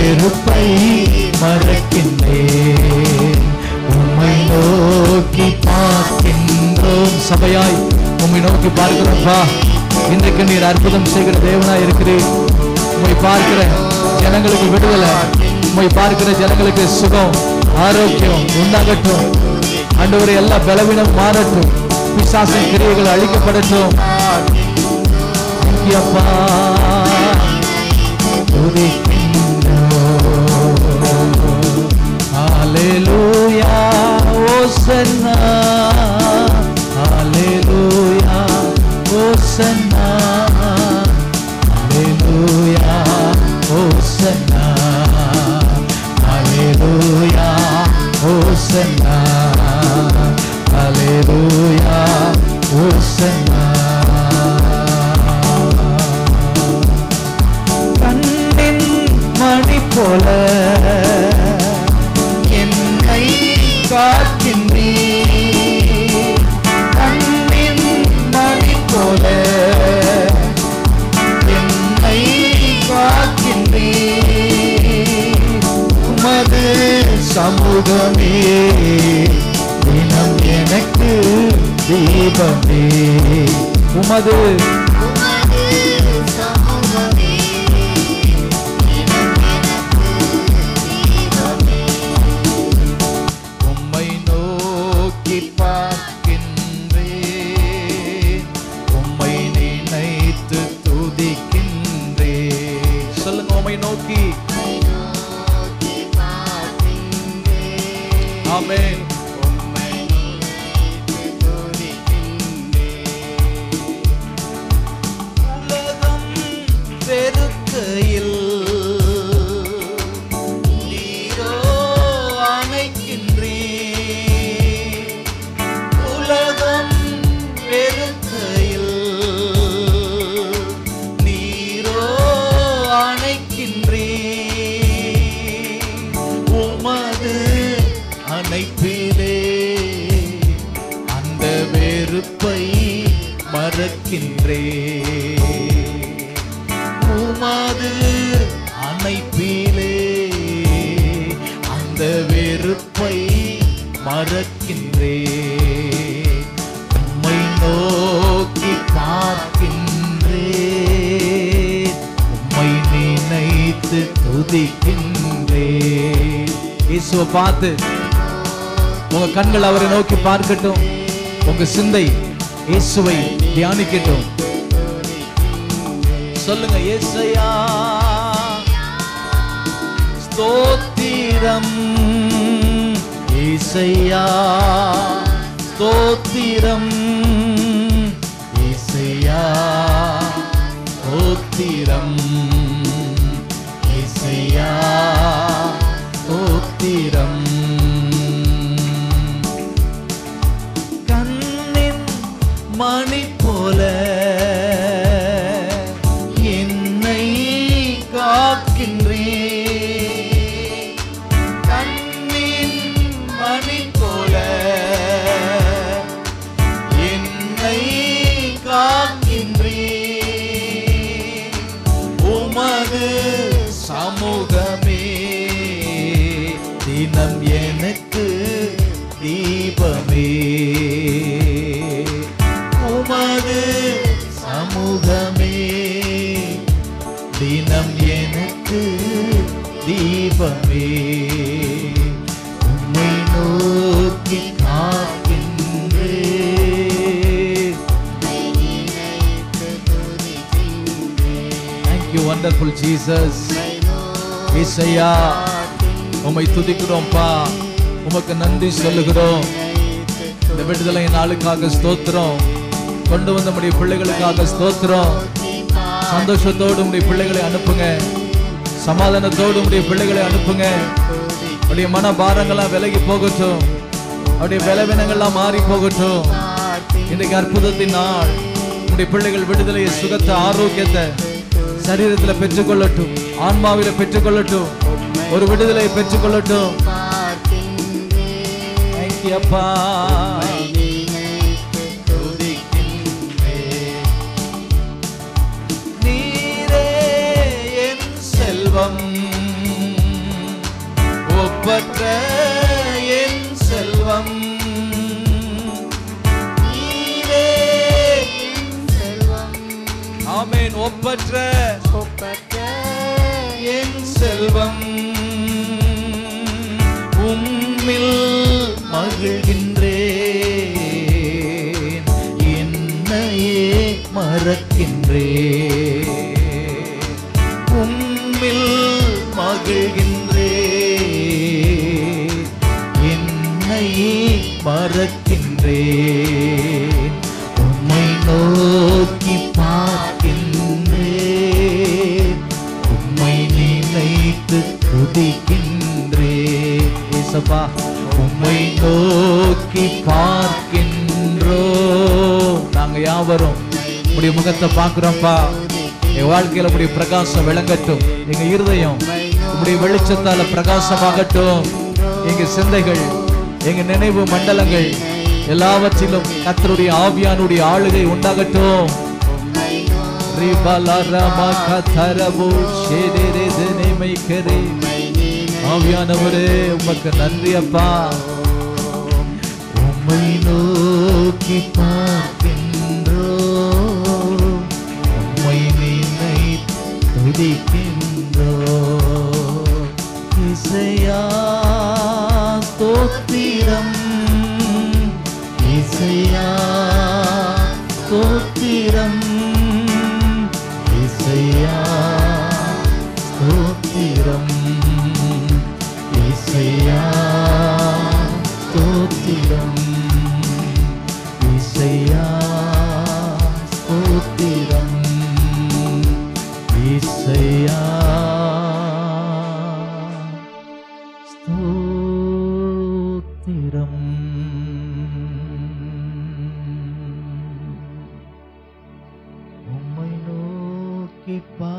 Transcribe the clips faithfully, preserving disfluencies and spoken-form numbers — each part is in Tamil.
வெறுப்பை மறக்கின்றேன். உம்மை நோக்கி பார்க்கின்றோம். சபையாய் உம்மை நோக்கி பார்க்கிறோம்ப்பா. இன்றைக்கு நீர் அற்புதம் செய்கிற தேவனாய் இருக்கிறீர். உம்மை பார்க்கிற ஜனங்களுக்கு விடுதலை, உம்மை பார்க்கிற ஜனங்களுக்கு சுகம் ஆரோக்கியம் உண்டாகட்டும். ஆண்டவரே, எல்லா பலவீனம் மாறட்டும். பிசாசின் கிரியைகள் அழிக்கப்படட்டும். அப்பா ஹalleluya ஹோசன்னா ஹalleluya ஹோசன்னா ஹalleluya ஹோசன்னா ஹalleluya ஹோசன்னா ஹalleluya ஹோசன்னா. கண்ணின் மணி போல என்னை காக்கின்றீர். கண்ணின் மணி போல என்னை காக்கின்றீர். உமது சமூகமே தினம் எனக்கு தீபமே. உமது ஆமென். உலகம் வெறுக்கையில் நீரோ அணைக்கின்றீர். உலகம் வெறுக்கையில் நீரோ அணைக்கின்றீர். உமது அணைப்பிலே அந்த வெறுப்பை மறக்கின்றேன். உமது அணைப்பிலே அந்த வெறுப்பை மறக்கின்றேன். உம்மை நோக்கி பார்க்கின்றேன். உம்மை நினைத்து துதிக்கின்றேன். இயேசுவை பார்த்து உங்க கண்கள் அவரை நோக்கி பார்க்கட்டும். உங்க சிந்தை இயேசுவை தியானிக்கட்டும். சொல்லுங்க, இயேசையா ஸ்தோத்திரம், இயேசையா ஸ்தோத்திரம், இயேசையா ஸ்தோத்திரம், இயேசையா ஸ்தோத்திரம். மணி போல என்னை காக்கின்றீர். கண்ணின் மணி போல என்னை காக்கின்றீர். உமது சமூகமே தினம் எனக்கு தீபமே. உமது சமூகமே தினம் எனக்கு தீபமே. உம்மை நோக்கி காக்கின்றேன். Thank you wonderful Jesus. இயேசையா உம்மை துதிக்கிறோம்ப்பா. உமக்கு நன்றி சொல்லுகிறோம். இந்த விடுதலை நாளுக்காக ஸ்தோத்திரம். கொண்டு வந்த நம்முடைய பிள்ளைகளுக்காக ஸ்தோத்திரம். சந்தோஷத்தோடு உடைய பிள்ளைகளை அனுப்புங்க. சமாதானத்தோடு உடைய பிள்ளைகளை அனுப்புங்க. அவருடைய மன பாரங்கள்லாம் விலகி போகட்டும். அவருடைய பலவீனங்கள்லாம் மாறி போகட்டும். இன்றைக்கு அற்புதத்தின் நாள். உடைய பிள்ளைகள் விடுதலையை, சுகத்தை, ஆரோக்கியத்தை சரீரத்தில் பெற்றுக்கொள்ளட்டும். ஆன்மாவில பெற்றுக்கொள்ளட்டும். ஒரு விடுதலையை பெற்றுக்கொள்ளட்டும். அப்பா நீரே என் செல்வம், உம்மில் மகிழ்கின்றே, என்னை மறக்கின்றே, உம்மை நோக்கி பார்க்கின்றே, உம்மை நினைத்து துதிக்கின்றே. இயேசப்பா, உம்மை நோக்கி பார்க்கின்றோ. நாங்க யாவரும் உடைய முகத்தை பார்க்கிறோம்ப்பா. என் வாழ்க்கையில உடைய பிரகாசம் விளங்கட்டும். எங்க இருதயம் உடைய வெளிச்சத்தால பிரகாசமாகட்டும். எங்க சிந்தைகள், எங்க நினைவு மண்டலங்கள் எல்லாவற்றிலும் கர்த்தருடைய ஆவியானுடைய ஆளுகை உண்டாகட்டும். ஆவியானவரே, உமக்கு நன்றி அப்பா. உம்மை நோக்கி பார்க்கின்றோ, உம்மை நினைத்து துதிக்கின்றோ. இசையா ஸ்தோத்திரம், இசையா ஸ்தோத்திரம், இசையா ஸ்தோத்திரம், இசையா ஸ்தோத்திரம், இசையா ஸ்தோத்திரம், இசையா ஸ்தோத்திரம். உம்மை நோக்கி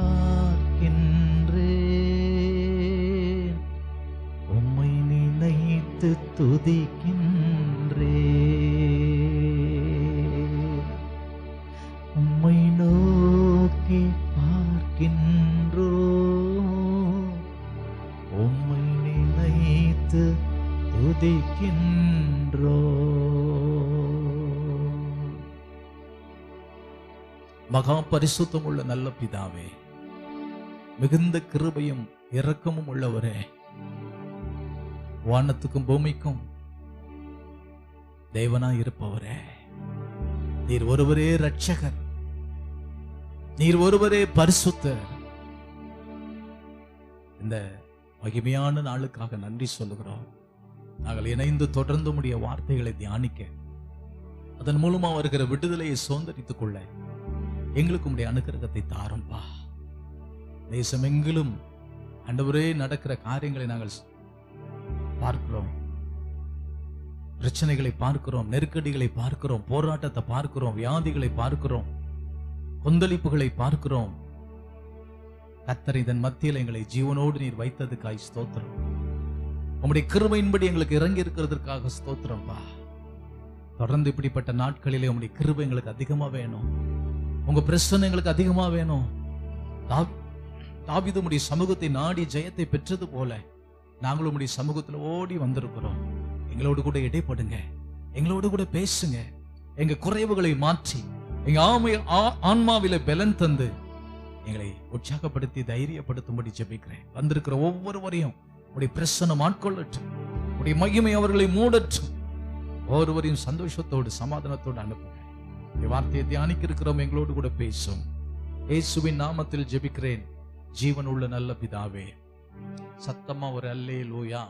பார்க்கின்றேன், உம்மை நினைத்து துதிக்கின்றேன், உம்மை நோக்கி பார்க்கின்றோ, உம்மை நினைத்து துதிக்கின்றோ. மகா பரிசுத்தம் உள்ள நல்ல பிதாவே, மிகுந்த கிருபையும் இரக்கமும் உள்ளவரே, வானத்துக்கும் பூமிக்கும் தேவனாய் இருப்பவரே, நீர் ஒருவரே இரட்சகர், நீர் ஒருவரே பரிசுத்தர். இந்த மகிமையான நாளுக்காக நன்றி சொல்லுகிறோம். நாங்கள் இணைந்து தொடர்ந்து உம்முடைய வார்த்தைகளை தியானிக்க, அதன் மூலமா வருகிற விடுதலையை சுதந்தரித்துக் கொள்ள எங்களுக்கு உம்முடைய அனுகிரகத்தை தாரும்பா. தேசமெங்கிலும் ஆண்டவரே நடக்கிற காரியங்களை நாங்கள் பார்க்கிறோம், பிரச்சனைகளை பார்க்கிறோம், நெருக்கடிகளை பார்க்கிறோம், போராட்டத்தை பார்க்கிறோம், வியாதிகளை பார்க்கிறோம், கொந்தளிப்புகளை பார்க்கிறோம். கர்த்தர் இதன் மத்தியில் எங்களை ஜீவனோடு நீர் வைத்ததுக்காய் ஸ்தோத்திரம். உம்முடைய கிருபையின்படி எங்களுக்கு இறங்கி இருக்கிறதற்காக ஸ்தோத்திரம்பா. தொடர்ந்து இப்படிப்பட்ட நாட்களிலே உம்முடைய கிருபை எங்களுக்கு அதிகமா வேணும், உங்க பிரசன்னம் எங்களுக்கு அதிகமா வேணும். தாவீது உம்முடைய சமூகத்தை நாடி ஜெயத்தை பெற்றது போல நாங்களும் உம்முடைய சமூகத்துல ஓடி வந்திருக்கிறோம். எங்களோடு கூட இடைப்படுங்க, எங்களோடு கூட பேசுங்க, எங்க குறைவுகளை மாற்றி எங்க ஆமை ஆன்மாவில பலன் தந்து எங்களை உற்சாகப்படுத்தி தைரியப்படுத்தும்படி ஜெபிக்கிறேன். வந்திருக்கிற ஒவ்வொருவரையும் உடைய பிரசன்னம் ஆட்கொள்ளட்டும், உடைய மகிமை அவர்களை மூடட்டும். ஒவ்வொருவரையும் சந்தோஷத்தோடு சமாதானத்தோடு அனுப்புங்க. வார்த்தையை தியானிக்க இருக்கிறோம், எங்களோடு கூட பேசும். இயேசுவின் நாமத்தில் ஜெபிக்கிறேன் ஜீவன் உள்ள நல்ல பிதாவே. சத்தமா ஒரு அல்லேலூயா.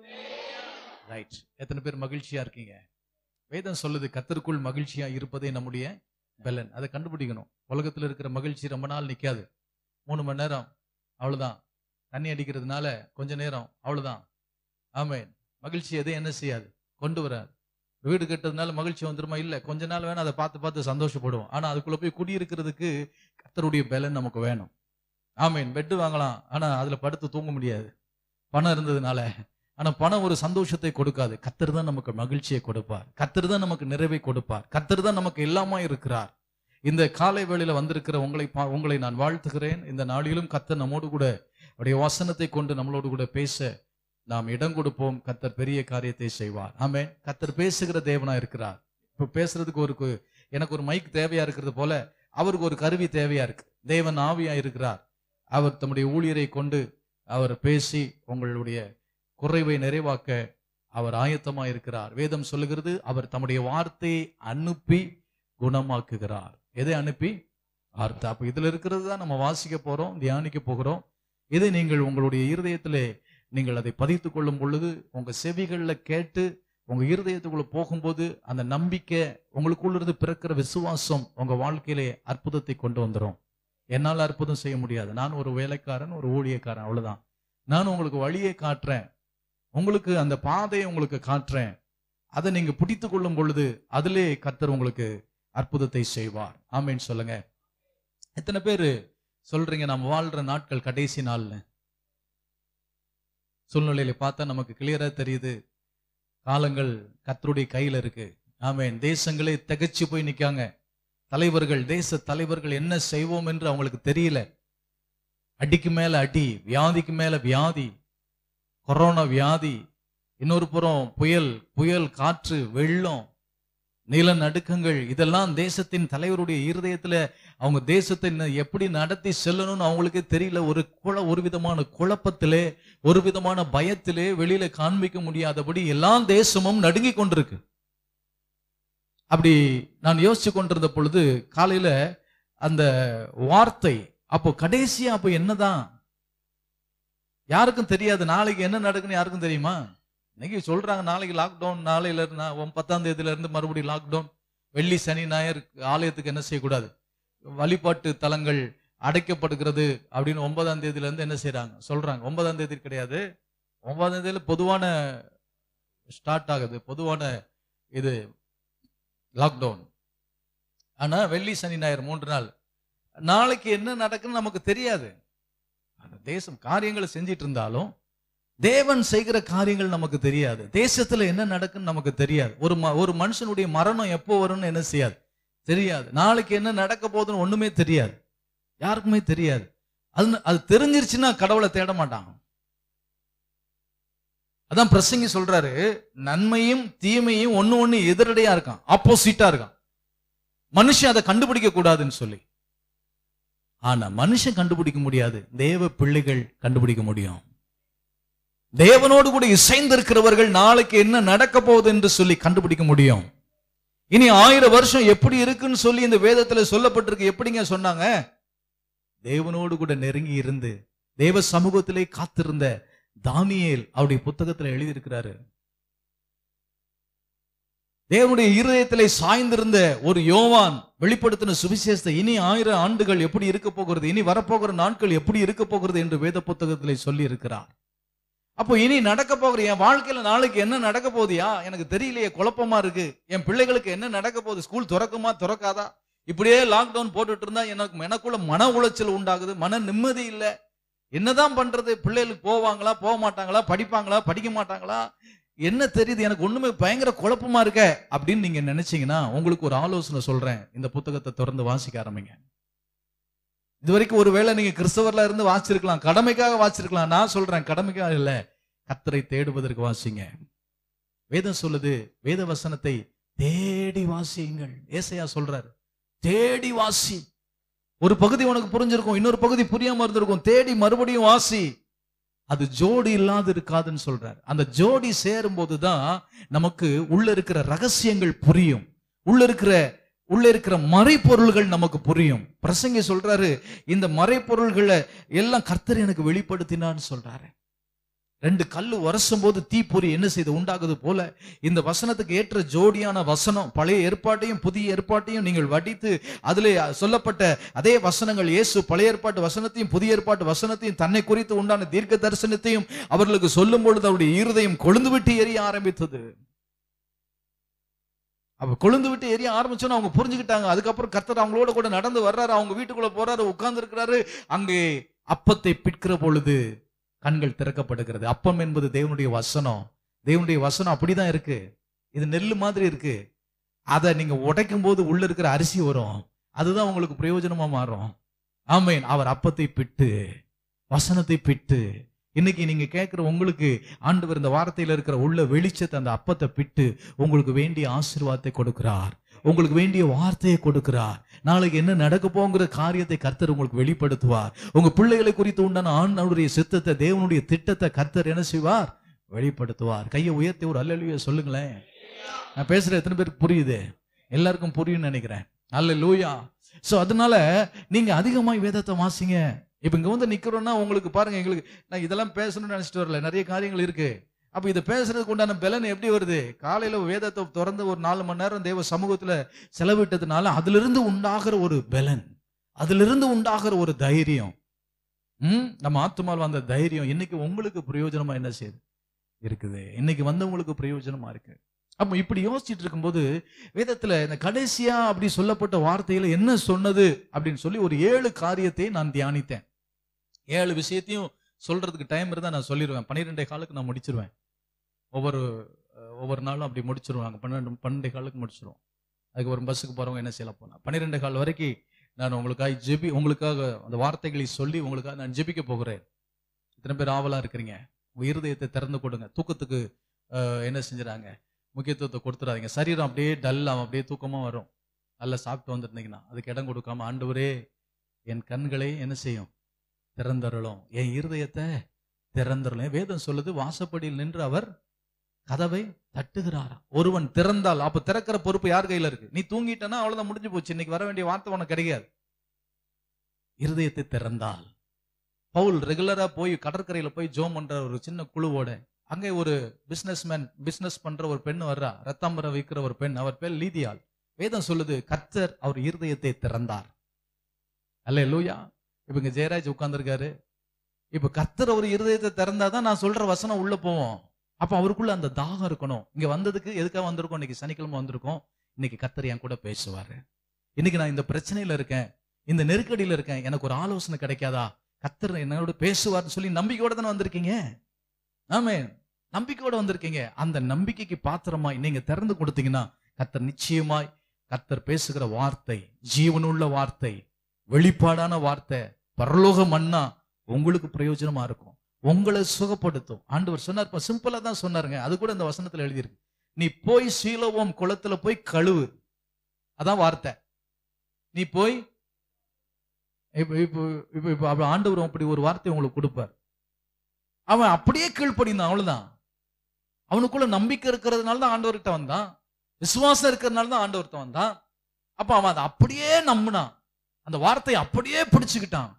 ரைட். எத்தனை பேர் மகிழ்ச்சியா இருக்கீங்க? வேதம் சொல்லுது கர்த்தருக்குள் மகிழ்ச்சியா இருப்பதே நம்முடைய பலன். அதை கண்டுபிடிக்கணும். உலகத்துல இருக்கிற மகிழ்ச்சி ரொம்ப நாள் நிக்காது. மூணு மணி நேரம் அவ்வளவுதான். தண்ணி அடிக்கிறதுனால கொஞ்ச நேரம் அவ்வளவுதான். ஆமென். மகிழ்ச்சி எதை என்ன செய்யாது, கொண்டு வராது. வீடு கட்டுறதுனால மகிழ்ச்சி வந்துருமா? இல்ல, கொஞ்ச நாள் வேணா அதை பார்த்து பார்த்து சந்தோஷப்படுவோம். ஆனா அதுக்குள்ள போய் குடியிருக்கிறதுக்கு கர்த்தருடைய பலன் நமக்கு வேணும். ஆமீன். பெட்டு வாங்கலாம், ஆனா அதுல படுத்து தூங்க முடியாது பணம் இருந்ததுனால. ஆனா பணம் ஒரு சந்தோஷத்தை கொடுக்காது. கர்த்தர் தான் நமக்கு மகிழ்ச்சியை கொடுப்பார், கர்த்தர் தான் நமக்கு நிறைவை கொடுப்பார், கர்த்தர் தான் நமக்கு எல்லாமா இருக்கிறார். இந்த காலை வேளையில வந்திருக்கிற உங்களை உங்களை நான் வாழ்த்துகிறேன். இந்த நாளிலும் கர்த்தர் நம்மோடு கூட அவருடைய வசனத்தை கொண்டு நம்மளோடு கூட பேச நாம் இடம் கொடுப்போம். கர்த்தர் பெரிய காரியத்தை செய்வார். ஆமென். கர்த்தர் பேசுகிற தேவனா இருக்கிறார். இப்ப பேசுறதுக்கு ஒரு எனக்கு ஒரு மைக் தேவையா இருக்கிறது போல அவருக்கு ஒரு கருவி தேவையா இருக்கு. தேவன் ஆவியா இருக்கிறார். அவர் தம்முடைய ஊழியரை கொண்டு அவர் பேசி உங்களுடைய குறைவை நிறைவாக்க அவர் ஆயத்தமா இருக்கிறார். வேதம் சொல்லுகிறது அவர் தம்முடைய வார்த்தையை அனுப்பி குணமாக்குகிறார். எதை அனுப்பி? வார்த்தை. அப்ப இதுல இருக்கிறது தான் நம்ம வாசிக்க போறோம், தியானிக்க போகிறோம். இதை நீங்கள் உங்களுடைய இருதயத்திலே நீங்கள் அதை பதித்துக் கொள்ளும் பொழுது, உங்க செவிகள்ல கேட்டு உங்க இருதயத்துக்குள்ள போகும்போது, அந்த நம்பிக்கை உங்களுக்குள்ள இருந்து பிறக்கிற விசுவாசம் உங்க வாழ்க்கையிலே அற்புதத்தை கொண்டு வந்துடும். என்னால் அற்புதம் செய்ய முடியாது, நான் ஒரு வேலைக்காரன், ஒரு ஊழியக்காரன், அவ்வளவுதான். நான் உங்களுக்கு வழியை காட்டுறேன், உங்களுக்கு அந்த பாதையை உங்களுக்கு காட்டுறேன். அதை நீங்க பிடித்து கொள்ளும் பொழுது அதிலே கர்த்தர் உங்களுக்கு அற்புதத்தை செய்வார். ஆமேன்னு சொல்லுங்க. எத்தனை பேரு சொல்றீங்க நம்ம வாழ்ற நாட்கள் கடைசி நாள்ல? சூழ்நிலையில பார்த்தா நமக்கு கிளியரா தெரியுது, காலங்கள் கர்த்தருடைய கையில இருக்கு. ஆமேன். தேசங்களே திகைச்சு போய் நிக்காங்க. தலைவர்கள், தேச தலைவர்கள் என்ன செய்வோம் என்று அவங்களுக்கு தெரியல. அடிக்கு மேல அடி, வியாதிக்கு மேல வியாதி, கொரோனா வியாதி, இன்னொரு புறம் புயல், புயல் காற்று, வெள்ளம், நிலநடுக்கங்கள், இதெல்லாம் தேசத்தின் தலைவருடைய இருதயத்துல அவங்க தேசத்தை எப்படி நடத்தி செல்லணும்னு அவங்களுக்கே தெரியல. ஒரு குழ ஒரு விதமான குழப்பத்திலே, ஒரு விதமான பயத்திலே, வெளியில காண்பிக்க முடியாதபடி எல்லா தேசமும் நடுங்கி கொண்டிருக்கு. அப்படி நான் யோசிச்சு கொண்டிருந்த பொழுது காலையில அந்த வார்த்தை, அப்போ கடைசியா அப்போ என்னதான் யாருக்கும் தெரியாது. நாளைக்கு என்ன நடக்குன்னு யாருக்கும் தெரியுமா? இன்னைக்கு சொல்றாங்க நாளைக்கு லாக்டவுன், நாளையில இருந்து பத்தாம் தேதியில இருந்து மறுபடியும் லாக்டவுன். வெள்ளி சனி ஞாயிறு ஆலயத்துக்கு என்ன செய்யக்கூடாது, வழிபாட்டு தலங்கள் அடைக்கப்படுகிறது அப்படின்னு ஒன்பதாம் தேதியில இருந்து என்ன செய்யறாங்க சொல்றாங்க. ஒன்பதாம் தேதி கிடையாது, ஒன்பதாம் தேதியில பொதுவான ஸ்டார்ட் ஆகுது, பொதுவான இது லாக்டவுன். ஆனா வெள்ளி சனி ஞாயிறு மூன்று நாள். நாளைக்கு என்ன நடக்குன்னு நமக்கு தெரியாது. அந்த தேசம் காரியங்களை செஞ்சிட்டு இருந்தாலும் தேவன் செய்கிற காரியங்கள் நமக்கு தெரியாது. தேசத்துல என்ன நடக்குன்னு நமக்கு தெரியாது. ஒரு ஒரு மனுஷனுடைய மரணம் எப்போ வரும்னு என்ன செய்யாது, தெரியாது. நாளைக்கு என்ன நடக்க போகுதுன்னு ஒண்ணுமே தெரியாது, யாருக்குமே தெரியாது. அது அது தெரிஞ்சிருச்சுன்னா கடவுளை தேட மாட்டாங்க. அதான் பிரசங்கி சொல்றாரு, நன்மையும் தீமையும் ஒண்ணு ஒண்ணு எதிரடையா இருக்கான், ஆப்போசிட்டா இருக்கான். மனுஷன் அதை கண்டுபிடிக்க கூடாதுன்னு சொல்லி. ஆனா மனுஷன் கண்டுபிடிக்க முடியாது, தேவ பிள்ளைகள் கண்டுபிடிக்க முடியும். தேவனோடு கூட இசைந்திருக்கிறவர்கள் நாளைக்கு என்ன நடக்க போகுது என்று சொல்லி கண்டுபிடிக்க முடியும். இனி ஆயிரம் வருஷம் எப்படி இருக்குன்னு சொல்லி இந்த வேதத்துல சொல்லப்பட்டிருக்கு. எப்படிங்க சொன்னாங்க? தேவனோடு கூட நெருங்கி இருந்து தேவ சமூகத்திலே காத்திருந்த தானியேல் அவருடைய புத்தகத்துல எழுதியிருக்கிறாரு. தேவனுடைய இருதயத்திலே சாய்ந்திருந்த ஒரு யோவான் வெளிப்படுத்தின சுவிசேஷத்தை இனி ஆயிரம் ஆண்டுகள் எப்படி இருக்க போகிறது, இனி வரப்போகிற நாட்கள் எப்படி இருக்க போகிறது என்று வேத புத்தகத்திலே சொல்லி இருக்கிறார். அப்போ இனி நடக்க போகிற என் வாழ்க்கையில நாளைக்கு என்ன நடக்க போகுதியா எனக்கு தெரியலையே, குழப்பமா இருக்கு. என் பிள்ளைகளுக்கு என்ன நடக்க போகுது, ஸ்கூல் திறக்குமா திறக்காதா, இப்படியே லாக்டவுன் போட்டுட்டு இருந்தா எனக்கு எனக்குள்ள மன உளைச்சல் உண்டாகுது, மன நிம்மதி இல்லை. என்னதான் பண்றது? பிள்ளைகளுக்கு போவாங்களா போக மாட்டாங்களா, படிப்பாங்களா படிக்க மாட்டாங்களா, என்ன தெரியுது, எனக்கு ஒண்ணுமே பயங்கர குழப்பமா இருக்க அப்படின்னு நீங்க நினைச்சீங்கன்னா உங்களுக்கு ஒரு ஆலோசனை சொல்றேன். இந்த புத்தகத்தை தொடர்ந்து வாசிக்க ஆரம்பிங்க. இது வரைக்கும் ஒருவேளை நீங்க கிறிஸ்தவர்ல இருந்து வாசிச்சிருக்கலாம், கடமைக்காக வாசிச்சிருக்கலாம். நான் சொல்றேன் கடமைக்காக இல்ல, கர்த்தரை தேடுவதற்கு வாசிங்க. வேதம் சொல்லுது, வேத வசனத்தை தேடி வாசியுங்கள். ஏசாயா சொல்றாரு, தேடி வாசி. ஒரு பகுதி உனக்கு புரிஞ்சிருக்கும், இன்னொரு பகுதி புரியாம இருந்திருக்கும். தேடி மறுபடியும் வாசி. அது ஜோடி இல்லாது இருக்காதுன்னு சொல்றாரு. அந்த ஜோடி சேரும் போதுதான் நமக்கு உள்ள இருக்கிற ரகசியங்கள் புரியும், உள்ள இருக்கிற உள்ள இருக்கிற மறைப்பொருள்கள் நமக்கு புரியும். பிரசங்கி சொல்றாரு, இந்த மறைப்பொருள்களை எல்லாம் கர்த்தர் எனக்கு வெளிப்படுத்தினான்னு சொல்றாரு. ரெண்டு கல்லு வருஷம் போது தீப்பொறி என்ன செய்து உண்டாகுது போல இந்த வசனத்துக்கு ஏற்ற ஜோடியான வசனம் பழைய ஏற்பாட்டையும் புதிய ஏற்பாட்டையும் நீங்கள் வடித்து அதிலே சொல்லப்பட்ட அதே வசனங்கள், இயேசு பழைய ஏற்பாட்டு வசனத்தையும் புதிய ஏற்பாட்டு வசனத்தையும் தன்னை குறித்து உண்டான தீர்க்க தரிசனத்தையும் அவர்களுக்கு சொல்லும் பொழுது அவருடைய இருதயம் கொழுந்து விட்டு எரிய ஆரம்பித்தது. அப்ப கொழுந்து விட்டு எரிய ஆரம்பிச்சோன்னு அவங்க புரிஞ்சுக்கிட்டாங்க. அதுக்கப்புறம் கர்த்தர் அவங்களோட கூட நடந்து வர்றாரு, அவங்க வீட்டுக்குள்ள போறாரு, உட்கார்ந்து இருக்கிறாரு. அங்கே அப்பத்தை பிற்கிற பொழுது கண்கள் திறக்கப்படுகிறது. அப்பம் என்பது தேவனுடைய வசனம். தேவனுடைய வசனம் அப்படிதான் இருக்கு. இது நெல்லு மாதிரி இருக்கு. அதை நீங்க உடைக்கும் போது உள்ள இருக்கிற அரிசி வரும், அதுதான் உங்களுக்கு பிரயோஜனமா மாறும். ஆமேன். அவர் அப்பத்தை பிட்டு வசனத்தை பிட்டு இன்னைக்கு நீங்க கேட்கிற உங்களுக்கு ஆண்டவர் இந்த வார்த்தையில இருக்கிற உள்ள வெளிச்சத்தை அந்த அப்பத்தை பிட்டு உங்களுக்கு வேண்டிய ஆசீர்வாதத்தை கொடுக்கிறார், உங்களுக்கு வேண்டிய வார்த்தையை கொடுக்கிறார். நாளைக்கு என்ன நடக்க போங்கிற காரியத்தை கர்த்தர் உங்களுக்கு வெளிப்படுத்துவார். உங்க பிள்ளைகளை குறித்து உண்டான ஆண்டவருடைய சித்தத்தை, தேவனுடைய திட்டத்தை கர்த்தர் என்ன செய்வார், வெளிப்படுத்துவார். கையை உயர்த்தி ஒரு அல்லேலூயா சொல்லுங்களேன். நான் பேசுற எத்தனை பேருக்கு புரியுது? எல்லாருக்கும் புரியும்னு நினைக்கிறேன். அல்லேலூயா. சோ அதனால நீங்க அதிகமாய் வேதத்தை வாசிங்க. இப்ப இங்க வந்து நிக்கிறோம்னா உங்களுக்கு பாருங்க, எங்களுக்கு நான் இதெல்லாம் பேசணும்னு நினைச்சிட்டு வரல, நிறைய காரியங்கள் இருக்கு. அப்ப இதை பேசுறதுக்கு உண்டான பலன் எப்படி வருது? காலையில வேதத்தை திறந்து ஒரு நாலு மணி நேரம் தேவ சமூகத்துல செலவிட்டதுனால அதுல இருந்து உண்டாகிற ஒரு பலன், அதுல இருந்து உண்டாகிற ஒரு தைரியம், உம் நம்ம ஆத்துமாவில் அந்த தைரியம் இன்னைக்கு உங்களுக்கு பிரயோஜனமா என்ன செய்யுது இருக்குது, இன்னைக்கு வந்தவங்களுக்கு பிரயோஜனமா இருக்கு. அப்ப இப்படி யோசிச்சுட்டு இருக்கும்போது வேதத்துல இந்த கடைசியா அப்படி சொல்லப்பட்ட வார்த்தையில என்ன சொன்னது அப்படின்னு சொல்லி ஒரு ஏழு காரியத்தை நான் தியானித்தேன். ஏழு விஷயத்தையும் சொல்றதுக்கு டைம் இருந்தா நான் சொல்லிடுவேன். பன்னிரெண்டே காலுக்கு நான் முடிச்சிருவேன். ஒவ்வொரு ஒவ்வொரு நாளும் அப்படி முடிச்சிருவாங்க. பன்னெண்டு பன்னெண்டே காலுக்கு முடிச்சிருவோம். அதுக்கு ஒரு பஸ்ஸுக்கு போறவங்க என்ன செய்யலாம் போனா பன்னிரெண்டே கால் வரைக்கும் நான் உங்களுக்காக ஜெபி உங்களுக்காக அந்த வார்த்தைகளை சொல்லி உங்களுக்காக நான் ஜெபிக்க போகிறேன். இத்தனை பேர் ஆவலா இருக்கிறீங்க. உங்க இருதயத்தை திறந்து கொடுங்க. தூக்கத்துக்கு என்ன செஞ்சுறாங்க, முக்கியத்துவத்தை கொடுத்துடாதீங்க. சரீரம் அப்படியே டல்லாம அப்படியே தூக்கமா வரும். நல்லா சாப்பிட்டு வந்துருந்தீங்கன்னா அதுக்கு இடம் கொடுக்காம, ஆண்டவரே என் கண்களை என்ன செய்யும், திறந்தருளும், என் இருதயத்தை திறந்தருளும். வேதம் சொல்லுது, வாசப்படியில் நின்று அவர் கதவை தட்டுகிறாரா. ஒருவன் திறந்தால், அப்ப திறக்கிற பொறுப்பு யார் கையில இருக்கு? நீ தூங்கிட்டனா அவ்வளவுதான், முடிஞ்சு போச்சு. இன்னைக்கு வர வேண்டிய வார்த்தை உனக்கு கிடைக்காது. இருதயத்தை திறந்தால், பவுல் ரெகுலரா போய் கடற்கரையில போய் ஜோம் பண்ற ஒரு சின்ன குழுவோட, அங்கே ஒரு பிசினஸ் மேன் பிசினஸ் பண்ற ஒரு பெண் வர்றா, ரத்தாம்பரம் வைக்கிற ஒரு பெண், அவர் பேர் லீதியாள். வேதம் சொல்லுது, கர்த்தர் அவர் இருதயத்தை திறந்தார். அல்லேலூயா. இப்ப இங்க ஜெயராஜ் உட்கார்ந்துருக்காரு. இப்ப கர்த்தர் அவர் இருதயத்தை திறந்தாதான் நான் சொல்ற வசனம் உள்ள போவோம். அப்ப அவருக்குள்ள அந்த தாகம் இருக்கணும். இங்க வந்ததுக்கு எதுக்காக வந்திருக்கோம்? இன்னைக்கு சனிக்கிழமை வந்திருக்கோம். இன்னைக்கு கர்த்தர் என் கூட பேசுவாரு. இன்னைக்கு நான் இந்த பிரச்சனையில இருக்கேன், இந்த நெருக்கடியில இருக்கேன், எனக்கு ஒரு ஆலோசனை கிடைக்காதா? கர்த்தர் என்னோட பேசுவார்னு சொல்லி நம்பிக்கையோட தானே வந்திருக்கீங்க. ஆமென். நம்பிக்கையோட வந்திருக்கீங்க. அந்த நம்பிக்கைக்கு பாத்திரமாய் நீங்க திறந்து கொடுத்தீங்கன்னா கர்த்தர் நிச்சயமாய், கர்த்தர் பேசுகிற வார்த்தை ஜீவனுள்ள வார்த்தை, வெளிப்பாடான வார்த்தை, பரலோக மன்னா உங்களுக்கு பிரயோஜனமா இருக்கும், உங்களை சுகப்படுத்தும். ஆண்டவர் சொன்னார், சிம்பிளா தான் சொன்னாருங்க. அது கூட இந்த வசனத்துல எழுதியிருக்கு, நீ போய் சீலோவாம் குளத்துல போய் கழுவு. அதான் வார்த்தை. நீ போய் இப்ப இப்ப இப்ப இப்ப ஆண்டவர் அப்படி ஒரு வார்த்தை உங்களுக்கு கொடுப்பார். அவன் அப்படியே கீழ்ப்படிந்தான், அவ்வளவுதான். அவனுக்குள்ள நம்பிக்கை இருக்கிறதுனால தான் ஆண்டவர்கிட்ட வந்தான், விசுவாசம் இருக்கிறதுனால தான் ஆண்டவர்கிட்ட வந்தான். அப்ப அவன் அதை அப்படியே நம்பினான், அந்த வார்த்தையை அப்படியே பிடிச்சுக்கிட்டான்.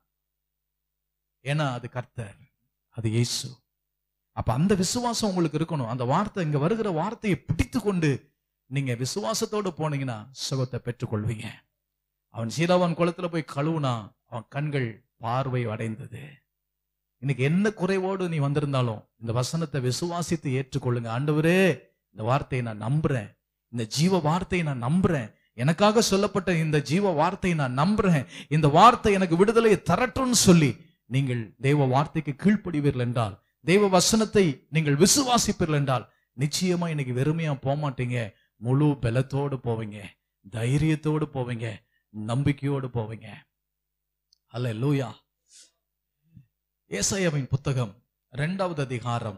ஏன்னா அது கர்த்தர், அது இயேசு. அப்ப அந்த விசுவாசம் உங்களுக்கு இருக்கணும். அந்த வார்த்தை, இங்க வருகிற வார்த்தையை பிடித்து கொண்டு நீங்க விசுவாசத்தோடு போனீங்கன்னா சுகத்தை பெற்றுக்கொள்வீங்க. அவன் சீலோவாம் குளத்துல போய் கழுவுனா அவன் கண்கள் பார்வை அடைந்தது. இன்னைக்கு என்ன குறைவோடு நீ வந்திருந்தாலும் இந்த வசனத்தை விசுவாசித்து ஏற்றுக்கொள்ளுங்க. ஆண்டவரே, இந்த வார்த்தையை நான் நம்புறேன், இந்த ஜீவ வார்த்தையை நான் நம்புறேன், எனக்காக சொல்லப்பட்ட இந்த ஜீவ வார்த்தையை நான் நம்புறேன், இந்த வார்த்தை எனக்கு விடுதலையை தரட்டும்னு சொல்லி நீங்கள் தெய்வ வார்த்தைக்கு கீழ்ப்படிவீர்கள் என்றால், தெய்வ வசனத்தை நீங்கள் விசுவாசிப்பீர்கள் என்றால், நிச்சயமா இன்னைக்கு வெறுமையா போக மாட்டீங்க. முழு பலத்தோடு போவீங்க, தைரியத்தோடு போவீங்க, நம்பிக்கையோடு போவீங்க. அல்லேலூயா. ஏசாயாவின் புத்தகம் இரண்டாவது அதிகாரம்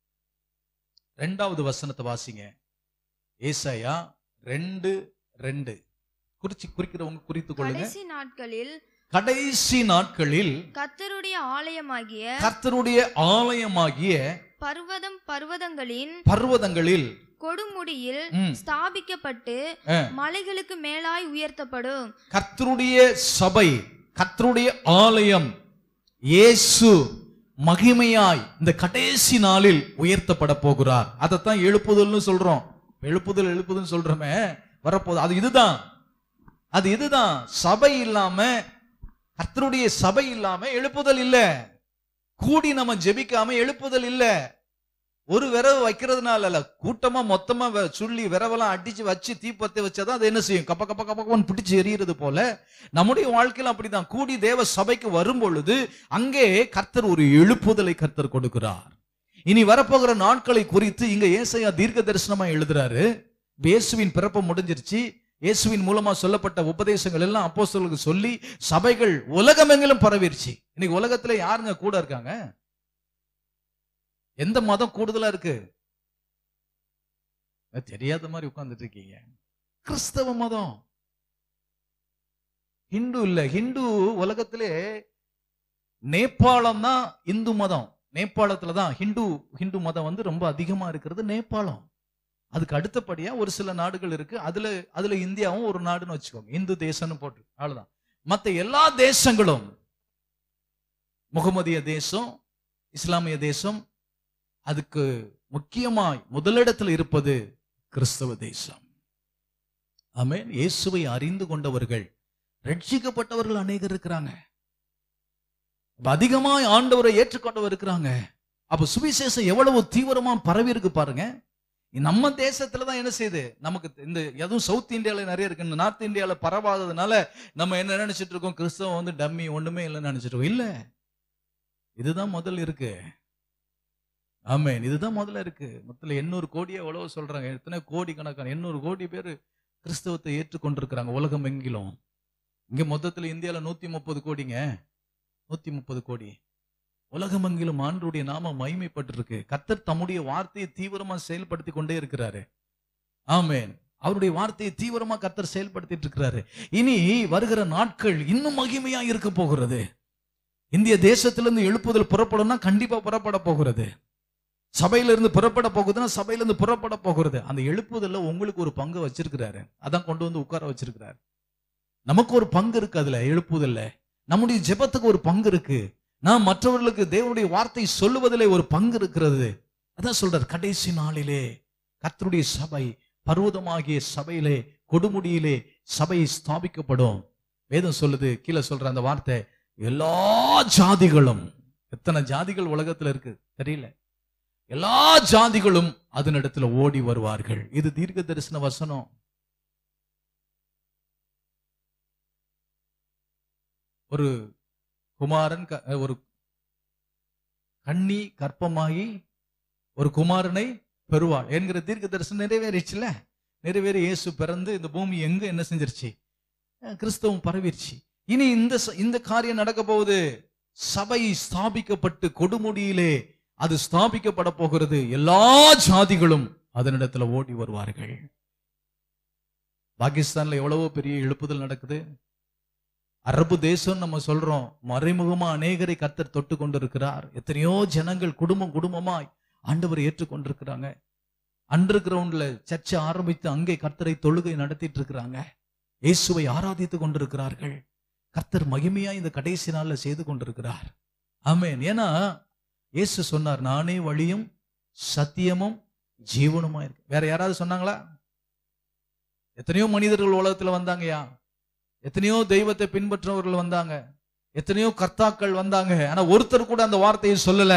இரண்டாவது வசனத்தை வாசிங்க. ஏசாயா ரெண்டு ரெண்டு. குறிச்சு குறிக்கிறவங்க குறித்துக் கொள்ளுங்க. கடைசி நாட்களில் கடைசி நாட்களில் கர்த்தருடைய ஆலயமாகிய கர்த்தருடைய ஆலயமாகிய பர்வதம் பர்வதங்களின் பர்வதங்களில் கொடுமுடியில் ஸ்தாபிக்கப்பட்டு மலைகளுக்கு மேலாய் உயர்த்தப்படும். கர்த்தருடைய சபை, கர்த்தருடைய ஆலயம், இயேசு மகிமையாய் இந்த கடைசி நாளில் உயர்த்தப்பட போகிறார். அதைத்தான் எழுப்புதல்னு சொல்றோம். எழுப்புதல் எழுப்புதல் சொல்றோமே, வரப்போது அது இதுதான், அது இதுதான். சபை இல்லாம, கர்த்தருடைய சபை இல்லாம எழுப்புதல் இல்ல. கூடி நம்ம ஜெபிக்காம எழுப்புதல் இல்ல. ஒரு விரவு வைக்கிறதுனால இல்ல, கூட்டமா மொத்தமா சுள்ளி விரவெல்லாம் அடிச்சு வச்சு தீப்பத்தை வச்சாதான் அது என்ன செய்யும், கப்ப கப்ப கப்பன்னு பிடிச்சு எறிகிறது போல நம்முடைய வாழ்க்கையில அப்படிதான். கூடி தேவ சபைக்கு வரும் பொழுது அங்கே கர்த்தர் ஒரு எழுப்புதலை கர்த்தர் கொடுக்கிறார். இனி வரப்போகிற நாட்களை குறித்து இங்க ஏசாயா தீர்க்க தரிசனமா எழுதுறாரு. இயேசுவின் பிறப்பு முடிஞ்சிருச்சு. இயேசுவின் மூலமா சொல்லப்பட்ட உபதேசங்கள் எல்லாம் அப்போஸ்தலர்களுக்கு சொல்லி சபைகள் உலகமெங்கிலும் பரவிருச்சு. இன்னைக்கு உலகத்துல யாருங்க கூட இருக்காங்க? எந்த மதம் கூடுதலா இருக்கு? தெரியாத மாதிரி உட்கார்ந்துட்டு இருக்கீங்க. கிறிஸ்தவ மதம், ஹிந்து இல்ல. ஹிந்து உலகத்திலே நேபாளம் தான் இந்து மதம். நேபாளத்துல தான் ஹிந்து ஹிந்து மதம் வந்து ரொம்ப அதிகமா இருக்கிறது நேபாளம். அதுக்கு அடுத்தபடியா ஒரு சில நாடுகள் இருக்கு. அதுல அதுல இந்தியாவும் ஒரு நாடுன்னு வச்சுக்கோங்க. இந்து தேசம்னு போட்டு அவ்வளவுதான். மத்த எல்லா தேசங்களும் முகமதிய தேசம், இஸ்லாமிய தேசம், அதுக்கு முக்கியமாய் முதலிடத்தில் இருப்பது கிறிஸ்தவ தேசம். ஆமென். இயேசுவை அறிந்து கொண்டவர்கள், ரட்சிக்கப்பட்டவர்கள் அநேகர் இருக்கிறாங்க. அதிகமாய் ஆண்டவரை ஏற்றுக்கொண்டவர் இருக்கிறாங்க. அப்ப சுவிசேஷம் எவ்வளவு தீவிரமா பரவி இருக்கு பாருங்க. நம்ம தேசத்துலதான் என்ன செய்யுது, நமக்கு இந்த எதுவும் சவுத் இந்தியால நிறைய இருக்கு, நார்த் இந்தியால பரவாததுனால நம்ம என்ன நினைச்சிட்டு இருக்கோம், கிறிஸ்தவம் வந்து டம்மி, ஒண்ணுமே இல்லைன்னு நினைச்சிட்டு இருக்கோம். இல்ல, இதுதான் முதல்ல இருக்கு. ஆமென். இதுதான் முதல்ல இருக்கு. மொத்தம் எண்ணூறு கோடியே எவ்வளவு சொல்றாங்க, எத்தனை கோடி கணக்கான எண்ணூறு கோடி பேர் கிறிஸ்தவத்தை ஏற்றுக்கொண்டிருக்கிறாங்க உலகம் எங்கிலும். இங்க மொத்தத்துல இந்தியால நூத்தி முப்பது கோடிங்க, நூத்தி முப்பது கோடி. உலகமெங்கிலும் ஆண்டவருடைய நாம மகிமைப்பட்டிருக்கு. கர்த்தர் தம்முடைய வார்த்தையை தீவிரமா செயல்படுத்தி கொண்டே இருக்கிறாரு. ஆமென். அவருடைய வார்த்தையை தீவிரமா கர்த்தர் செயல்படுத்திட்டு இருக்கிறாரு. இனி வருகிற நாட்கள் இன்னும் மகிமையா இருக்க போகிறது. இந்திய தேசத்திலிருந்து எழுப்புதல் புறப்படணும்னா கண்டிப்பா புறப்பட போகிறது. சபையில இருந்து புறப்பட போகுதுன்னா சபையில இருந்து புறப்பட போகிறது. அந்த எழுப்புதல்ல உங்களுக்கு ஒரு பங்கு வச்சிருக்கிறாரு. அதான் கொண்டு வந்து உட்கார வச்சிருக்கிறாரு. நமக்கு ஒரு பங்கு இருக்கு அதுல, எழுப்புதல்ல. நம்முடைய ஜெபத்துக்கு ஒரு பங்கு இருக்கு. நாம் மற்றவர்களுக்கு தேவனுடைய வார்த்தை சொல்லுவதிலே ஒரு பங்கு இருக்கிறது. அதான் சொல்றார், கடைசி நாளிலே கர்த்தருடைய சபை, பர்வதமாகிய சபையிலே, கொடுமுடியிலே சபை ஸ்தாபிக்கப்படும். வேதம் சொல்லுது, கீழே சொல்ற அந்த வார்த்தை, எல்லா ஜாதிகளும், எத்தனை ஜாதிகள் உலகத்துல இருக்கு தெரியல, எல்லா ஜாதிகளும் அதனிடத்துல ஓடி வருவார்கள். இது தீர்க்க தரிசன வசனம். ஒரு குமாரன், ஒரு கன்னி கற்பமாகி ஒரு குமாரனை பெறுவாள் என்கிற தீர்க்க தரிசனம் நிறைவேறிச்சுல. நிறைவேறி இயேசு பிறந்து இந்த பூமி எங்க என்ன செஞ்சிருச்சு, கிறிஸ்தவம் பரவிருச்சு. இனி இந்த இந்த காரியம் நடக்க போகுது. சபை ஸ்தாபிக்கப்பட்டு கொடுமுடியிலே அது ஸ்தாபிக்கப்பட போகிறது. எல்லா ஜாதிகளும் அதனிடத்துல ஓடி வருவார்கள். பாகிஸ்தான்ல எவ்வளவோ பெரிய எழுப்புதல் நடக்குது. அரபு தேசம் நம்ம சொல்றோம், மறைமுகமா அநேகரை கர்த்தர் தொட்டு கொண்டிருக்கிறார். எத்தனையோ ஜனங்கள் குடும்பம் குடும்பமாய் ஆண்டவரை ஏற்றுக்கொண்டிருக்கிறாங்க. அண்டர் கிரவுண்ட்ல சர்ச்சை ஆரம்பித்து அங்கே கர்த்தரை தொழுகை நடத்திட்டு இருக்கிறாங்க. இயேசுவை ஆராதித்து கொண்டிருக்கிறார்கள். கர்த்தர் மகிமையா இந்த கடைசி நாள்ல செய்து கொண்டிருக்கிறார். ஆமென். ஏன்னா இயேசு சொன்னார், நானே வழியும் சத்தியமும் ஜீவனுமா இருக்கு. வேற யாராவது சொன்னாங்களா? எத்தனையோ மனிதர்கள் உலகத்துல வந்தாங்கயா, எத்தனையோ தெய்வத்தை பின்பற்றவர்கள் வந்தாங்க, எத்தனையோ கர்த்தாக்கள் வந்தாங்க. ஆனா ஒருத்தர் கூட அந்த வார்த்தையை சொல்லல.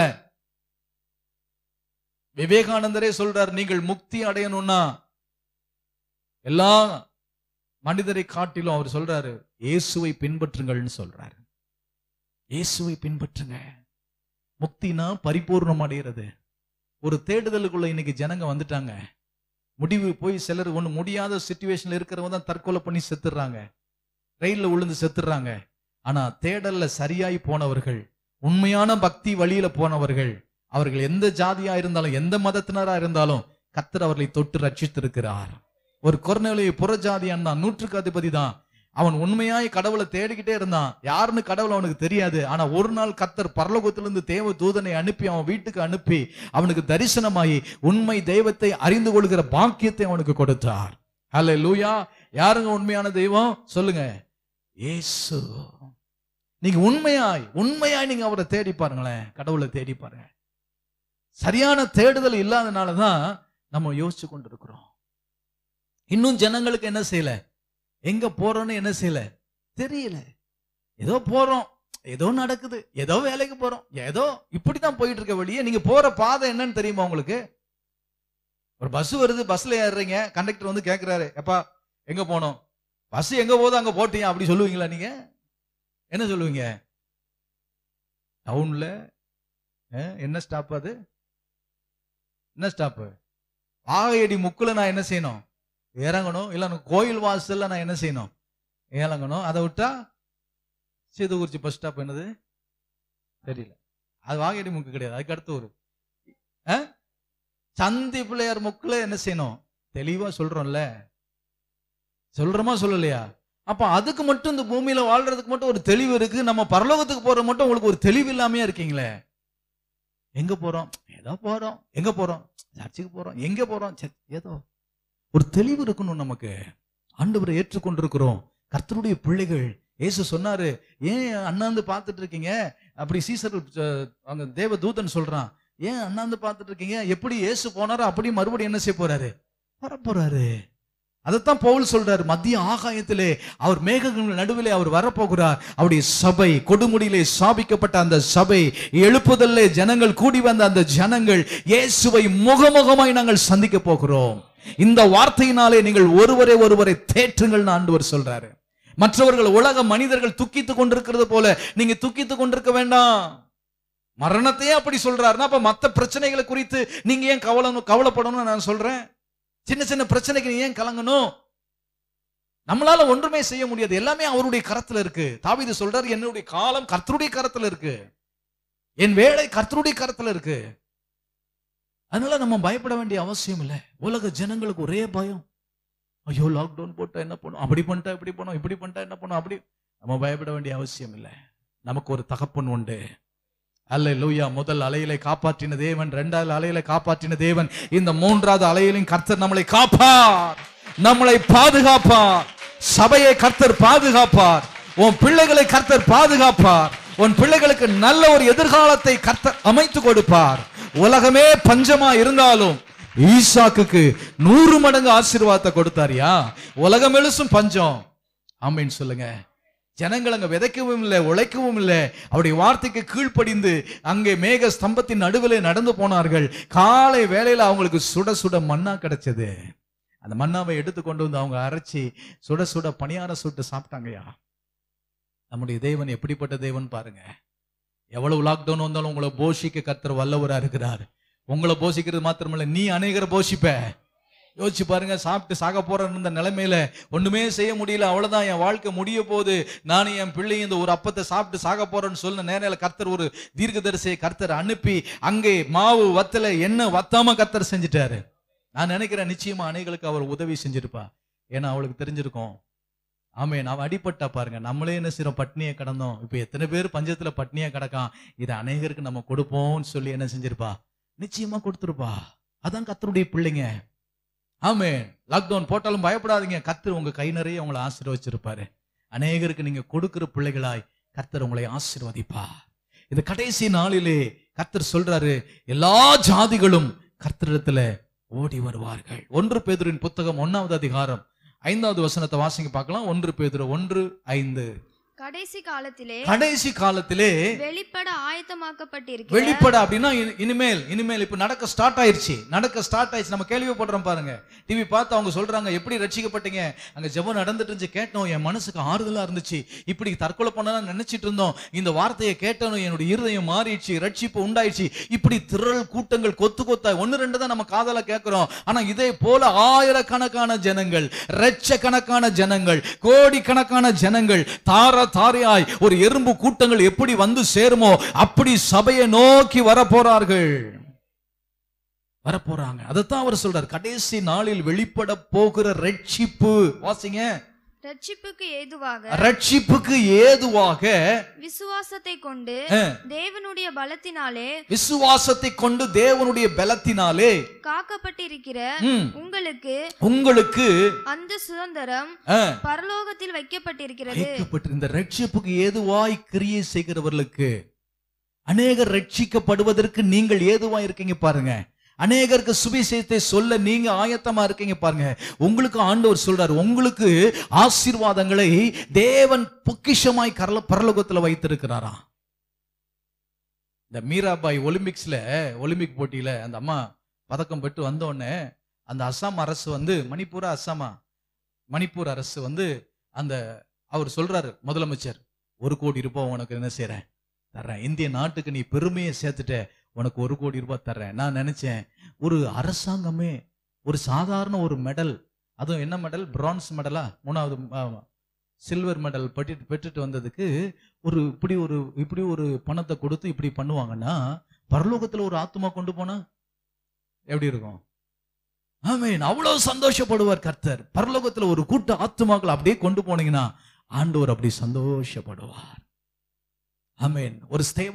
விவேகானந்தரே சொல்றார், நீங்கள் முக்தி அடையணும்னா எல்லா மனிதரை காட்டிலும் அவர் சொல்றாரு, இயேசுவை பின்பற்றுங்கள்னு சொல்றாரு. இயேசுவை பின்பற்றுங்க. முக்தினா பரிபூர்ணம் அடைகிறது. ஒரு தேடுதலுக்குள்ள இன்னைக்கு ஜனங்க வந்துட்டாங்க. முடிவு போய் சிலர் ஒண்ணு முடியாத சிச்சுவேஷன்ல இருக்கிறவங்க தான் தற்கொலை பண்ணி செத்துறாங்க, ரயில்ல விழுந்து செத்துறாங்க. ஆனா தேடல்ல சரியாய் போனவர்கள், உண்மையான பக்தி வழியில போனவர்கள், அவர்கள் எந்த ஜாதியா இருந்தாலும் எந்த மதத்தினரா இருந்தாலும் கர்த்தர் அவர்களை தொட்டு ரட்சித்திருக்கிறார். ஒரு கொர்நேலியு புறஜாதியான் தான், நூற்றுக்கு அதிபதி தான். அவன் உண்மையாய் கடவுளை தேடிக்கிட்டே இருந்தான். யாருன்னு கடவுள் அவனுக்கு தெரியாது. ஆனா ஒரு நாள் கர்த்தர் பரலோகத்திலிருந்து தேவ தூதனை அனுப்பி அவன் வீட்டுக்கு அனுப்பி அவனுக்கு தரிசனமாயி உண்மை தெய்வத்தை அறிந்து கொள்கிற பாக்கியத்தை அவனுக்கு கொடுத்தார். ஹல்லேலூயா. யாருங்க உண்மையான தெய்வம் சொல்லுங்க? இயேசு. நீங்க உண்மையாய் உண்மையாய் நீங்க அவரை தேடி பாருங்களேன், கடவுளை தேடி பாருங்க. சரியான தேடுதல் இல்லாதனாலதான் நம்ம யோசிச்சு கொண்டிருக்கிறோம். இன்னும் ஜனங்களுக்கு என்ன செய்யல, எங்க போறோம்னு என்ன செய்யல தெரியல. ஏதோ போறோம், ஏதோ நடக்குது, ஏதோ வேலைக்கு போறோம், ஏதோ இப்படிதான் போயிட்டு இருக்க வழியே. நீங்க போற பாதை என்னன்னு தெரியுமா உங்களுக்கு? ஒரு பஸ் வருது, பஸ்ல ஏறுறீங்க, கண்டக்டர் வந்து கேட்கிறாரு, எப்பா எங்க போனோம்? பஸ் எங்க போதோ அங்க போட்டியா அப்படி சொல்லுவீங்களா? நீங்க என்ன சொல்லுவீங்க? டவுன்ல என்ன ஸ்டாப், அது என்ன ஸ்டாப்? ஆகையடி முக்குல நான் என்ன செய்யணும்? இறங்கணும். இல்ல கோயில் வாசல்ல நான் என்ன செய்யணும்? இறங்கணும். அதை விட்டா சீதுகுறிச்சி பஸ் ஸ்டாப் என்னது தெரியல, அது வாகையடி முக்கு கிடையாது. அதுக்கு அடுத்து ஒரு சந்தி பிள்ளையார் முக்குல என்ன செய்யணும்? தெளிவா சொல்றோம்ல, சொல்றோமா சொல்லலையா? அப்ப அதுக்கு மட்டும் இந்த பூமியில வாழ்றதுக்கு மட்டும் ஒரு தெளிவு இருக்கு. நம்ம பரலோகத்துக்கு போற மட்டும் உங்களுக்கு ஒரு தெளிவு இல்லாமையா இருக்கீங்களே. எங்க போறோம்? ஏதோ போறோம். எங்க போறோம்? சர்ச்சுக்கு போறோம், எங்க போறோம், ஏதோ ஒரு தெளிவு இருக்கணும் நமக்கு. ஆண்டவரை ஏற்றுக்கொண்டிருக்கிறோம், கர்த்தருடைய பிள்ளைகள். இயேசு சொன்னாரு, ஏன் அண்ணாந்து பார்த்துட்டு இருக்கீங்க? அப்படி சீசர் அங்க தேவ தூதன் சொல்றான், ஏன் அண்ணாந்து பார்த்துட்டு இருக்கீங்க? எப்படி இயேசு போனாரோ அப்படி மறுபடியும் என்ன செய்ய போறாரு? வர போறாரு. அதைத்தான் பவுல் சொல்றாரு, மத்திய ஆகாயத்திலே அவர் மேகங்கள் நடுவிலே அவர் வரப்போகிறார். அவருடைய சபை, கொடுமுடியிலே ஸ்தாபிக்கப்பட்ட அந்த சபை, எழுப்புதல்லே ஜனங்கள் கூடி வந்த அந்த ஜனங்கள், இயேசுவை முகமுகமாய் நாங்கள் சந்திக்க போகிறோம். இந்த வார்த்தையினாலே நீங்கள் ஒருவரை ஒருவரை தேற்றுங்கள் ஆண்டவர் சொல்றாரு. மற்றவர்கள் உலக மனிதர்கள் துக்கித்துக் கொண்டிருக்கிறது போல நீங்க துக்கித்துக் கொண்டிருக்க வேண்டாம். மரணத்தையே அப்படி சொல்றாருன்னா அப்ப மற்ற பிரச்சனைகளை குறித்து நீங்க ஏன் கவலை கவலைப்படணும்னு நான் சொல்றேன். சின்ன சின்ன பிரச்சனைக்கு ஏன் கலங்கணும்? நம்மளால ஒன்றுமே செய்ய முடியாது, எல்லாமே அவருடைய கரத்துல இருக்கு. தாவீது சொல்றாரு, என்னுடைய காலம் கர்த்தருடைய கரத்துல இருக்கு, என் வேலை கர்த்தருடைய கரத்துல இருக்கு. அதனால நம்ம பயப்பட வேண்டிய அவசியம் இல்லை. உலக ஜனங்களுக்கு ஒரே பயம், ஐயோ லாக்டவுன் போட்டா என்ன பண்ணும், அப்படி பண்ணிட்டா இப்படி பண்ணும், இப்படி பண்ணிட்டா என்ன பண்ணும், அப்படி. நம்ம பயப்பட வேண்டிய அவசியம் இல்லை. நமக்கு ஒரு தகப்பன் உண்டு. அல்லேலூயா. முதல் அலையிலே காப்பாற்றின தேவன், இரண்டாவது அலையில காப்பாற்றின தேவன், இந்த மூன்றாவது அலையிலும் கர்த்தர் நம்மளை காப்பார், நம்மளை பாதுகாப்பார். சபையை கர்த்தர் பாதுகாப்பார், உன் பிள்ளைகளை கர்த்தர் பாதுகாப்பார், உன் பிள்ளைகளுக்கு நல்ல ஒரு எதிர்காலத்தை கர்த்தர் அமைத்து கொடுப்பார். உலகமே பஞ்சமா இருந்தாலும் ஈசாக்குக்கு நூறு மடங்கு ஆசீர்வாதத்தை கொடுத்தாரியா? உலகம் எழுசும் பஞ்சம், ஆமீன் சொல்லுங்க. ஜனங்கள் அங்க விதைக்கவும் இல்லை, உழைக்கவும் இல்லை. அவருடைய வார்த்தைக்கு கீழ்ப்படிந்து அங்கே மேக ஸ்தம்பத்தின் நடுவிலே நடந்து போனார்கள். காலை வேளையில அவங்களுக்கு சுட சுட மன்னா கிடைச்சது. அந்த மன்னாவை எடுத்து கொண்டு வந்து அவங்க அரைச்சி சுட சுட பணியார சுட்டு சாப்பிட்டாங்கயா. நம்முடைய தேவன் எப்படிப்பட்ட தேவன் பாருங்க. எவ்வளவு லாக்டவுன் வந்தாலும் உங்களை போஷிக்க கர்த்தர் வல்லவரா இருக்கிறார். உங்களை போஷிக்கிறது மாத்திரமல்ல, நீ அநேகரை போஷிப்ப. யோசிச்சு பாருங்க, சாப்பிட்டு சாக போறேன்னு இந்த நிலைமையில ஒண்ணுமே செய்ய முடியல, அவ்வளவுதான் என் வாழ்க்கை முடிய போகுது, நானும் என் பிள்ளையும் இந்த ஒரு அப்பத்தை சாப்பிட்டு சாக போறேன்னு சொன்ன நேரில் கர்த்தர் ஒரு தீர்க்கதரிசியை கர்த்தர் அனுப்பி அங்கே மாவு வத்தல எண்ணெய் வத்தாம கர்த்தர் செஞ்சுட்டாரு. நான் நினைக்கிறேன் நிச்சயமா அநேகளுக்கு அவர் உதவி செஞ்சிருப்பா. ஏன்னா அவளுக்கு தெரிஞ்சிருக்கும். ஆமே, நான் அடிப்பட்டா பாருங்க, நம்மளே என்ன செய்யறோம், பட்னியை கடந்தோம். இப்ப எத்தனை பேர் பஞ்சத்துல பட்னியா கிடக்கான், இதை அநேகருக்கு நம்ம கொடுப்போம்னு சொல்லி என்ன செஞ்சிருப்பா, நிச்சயமா கொடுத்துருப்பா. அதான் கர்த்தருடைய பிள்ளைங்க. ஆமே, லாக்டவுன் போட்டாலும் பயப்படாதீங்க, கர்த்தர் உங்க கை நிறைய உங்களை ஆசீர்வதிச்சிருப்பாரு. அநேகருக்கு நீங்க கொடுக்கிற பிள்ளைகளாய் கர்த்தர் உங்களை ஆசீர்வதிப்பார். இந்த கடைசி நாளிலே கர்த்தர் சொல்றாரு, எல்லா ஜாதிகளும் கர்த்தரிடத்துல ஓடி வருவார்கள். ஒன்று பேதுருவின் புத்தகம் ஒன்னாவது அதிகாரம் ஐந்தாவது வசனத்தை வாசிங்க பார்க்கலாம். ஒன்று பேதுரு ஒன்று ஐந்து. கடைசி காலத்திலே கடைசி காலத்திலே வெளிப்பட ஆயத்தமாக்கப்பட்டிருக்கிற, வெளிப்பட அப்படின்னா இனிமேல் இனிமேல் இப்ப நடக்க ஸ்டார்ட் ஆயிருச்சு, நடக்க ஸ்டார்ட் ஆயிடுச்சு. நம்ம கேள்விப்படுறோம் பாருங்க, டிவி பார்த்து அவங்க சொல்றாங்க, எப்படி ரட்சிக்கப்பட்டீங்க? அங்க ஜெபம் நடந்துட்டு இருந்துச்சு, கேட்டோம், என் மனசுக்கு ஆறுதலா இருந்துச்சு. இப்படி தற்கொலை பண்ணலாம் நினைச்சிட்டு இருந்தோம், இந்த வார்த்தையை கேட்டோம், என்னுடைய இருதயம் மாறிடுச்சு, ரட்சிப்பு உண்டாயிடுச்சு. இப்படி திரள் கூட்டங்கள் கொத்து கொத்தா ஒன்னு ரெண்டு தான் நம்ம காதல கேட்கிறோம். ஆனா இதே போல ஆயிரக்கணக்கான ஜனங்கள், லட்சக்கணக்கான ஜனங்கள், கோடிக்கணக்கான ஜனங்கள் தார தாரையாய் ஒரு எறும்பு கூட்டங்கள் எப்படி வந்து சேருமோ அப்படி சபையை நோக்கி வரப்போறார்கள், வரப்போறாங்க. அதைத்தான் அவர் சொல்றார், கடைசி நாளில் வெளிப்பட போகிற ரட்சிப்பு. வாசிங்க. ரட்சிப்புக்கு ஏதுவாக ரட்சிப்புக்கு ஏதுவாக விசுவாசத்தை கொண்டு தேவனுடைய பலத்தினாலே விசுவாசத்தை கொண்டு தேவனுடைய பலத்தினாலே காக்கப்பட்டிருக்கிற உங்களுக்கு உங்களுக்கு அந்த சுதந்திரம் பரலோகத்தில் வைக்கப்பட்டிருக்கிறது. இந்த ரட்சிப்புக்கு ஏதுவாய் கிரியை செய்கிறவர்களுக்கு, அநேகர் ரட்சிக்கப்படுவதற்கு நீங்கள் ஏதுவாய் இருக்கீங்க பாருங்க. அநேகருக்கு சுவிசேஷத்தை சொல்ல நீங்க ஆயத்தமா இருக்கீங்க பாருங்க. உங்களுக்கு ஆண்டவர் சொல்றார், உங்களுக்கு ஆசீர்வாதங்களை தேவன் பொக்கிஷமாய் கரல பரலோகத்துல வைத்திருக்கிறாரா. இந்த மீராபாய் ஒலிம்பிக்ஸ்ல ஒலிம்பிக் போட்டியில அந்த அம்மா பதக்கம் பெற்று வந்த உடனே அந்த அசாம் அரசு வந்து, மணிப்பூரா அசாமா, மணிப்பூர் அரசு வந்து அந்த அவர் சொல்றாரு, முதலமைச்சர், ஒரு கோடி ரூபாய் உனக்கு என்ன செய்யறேன் தர்றேன், இந்திய நாட்டுக்கு நீ பெருமையை சேர்த்துட்ட, உனக்கு ஒரு கோடி ரூபாய் தர்றேன். நான் நினைச்சேன், ஒரு அரசாங்கமே ஒரு சாதாரண ஒரு மெடல், அதுவும் என்ன மெடல், பிரான்ஸ் மெடலா, மூணாவது சில்வர் மெடல் பெற்று பெற்றுட்டு வந்ததுக்கு ஒரு இப்படி ஒரு இப்படி ஒரு பணத்தை கொடுத்து இப்படி பண்ணுவாங்கன்னா, பரலோகத்துல ஒரு ஆத்மா கொண்டு போனா எப்படி இருக்கும்? ஆமென். அவ்வளவு சந்தோஷப்படுவார் கர்த்தர். பரலோகத்துல ஒரு கூட்ட ஆத்மாக்கள் அப்படியே கொண்டு போனீங்கன்னா ஆண்டவர் அப்படி சந்தோஷப்படுவார். ஆமென். ஒரு ஸ்தேவான்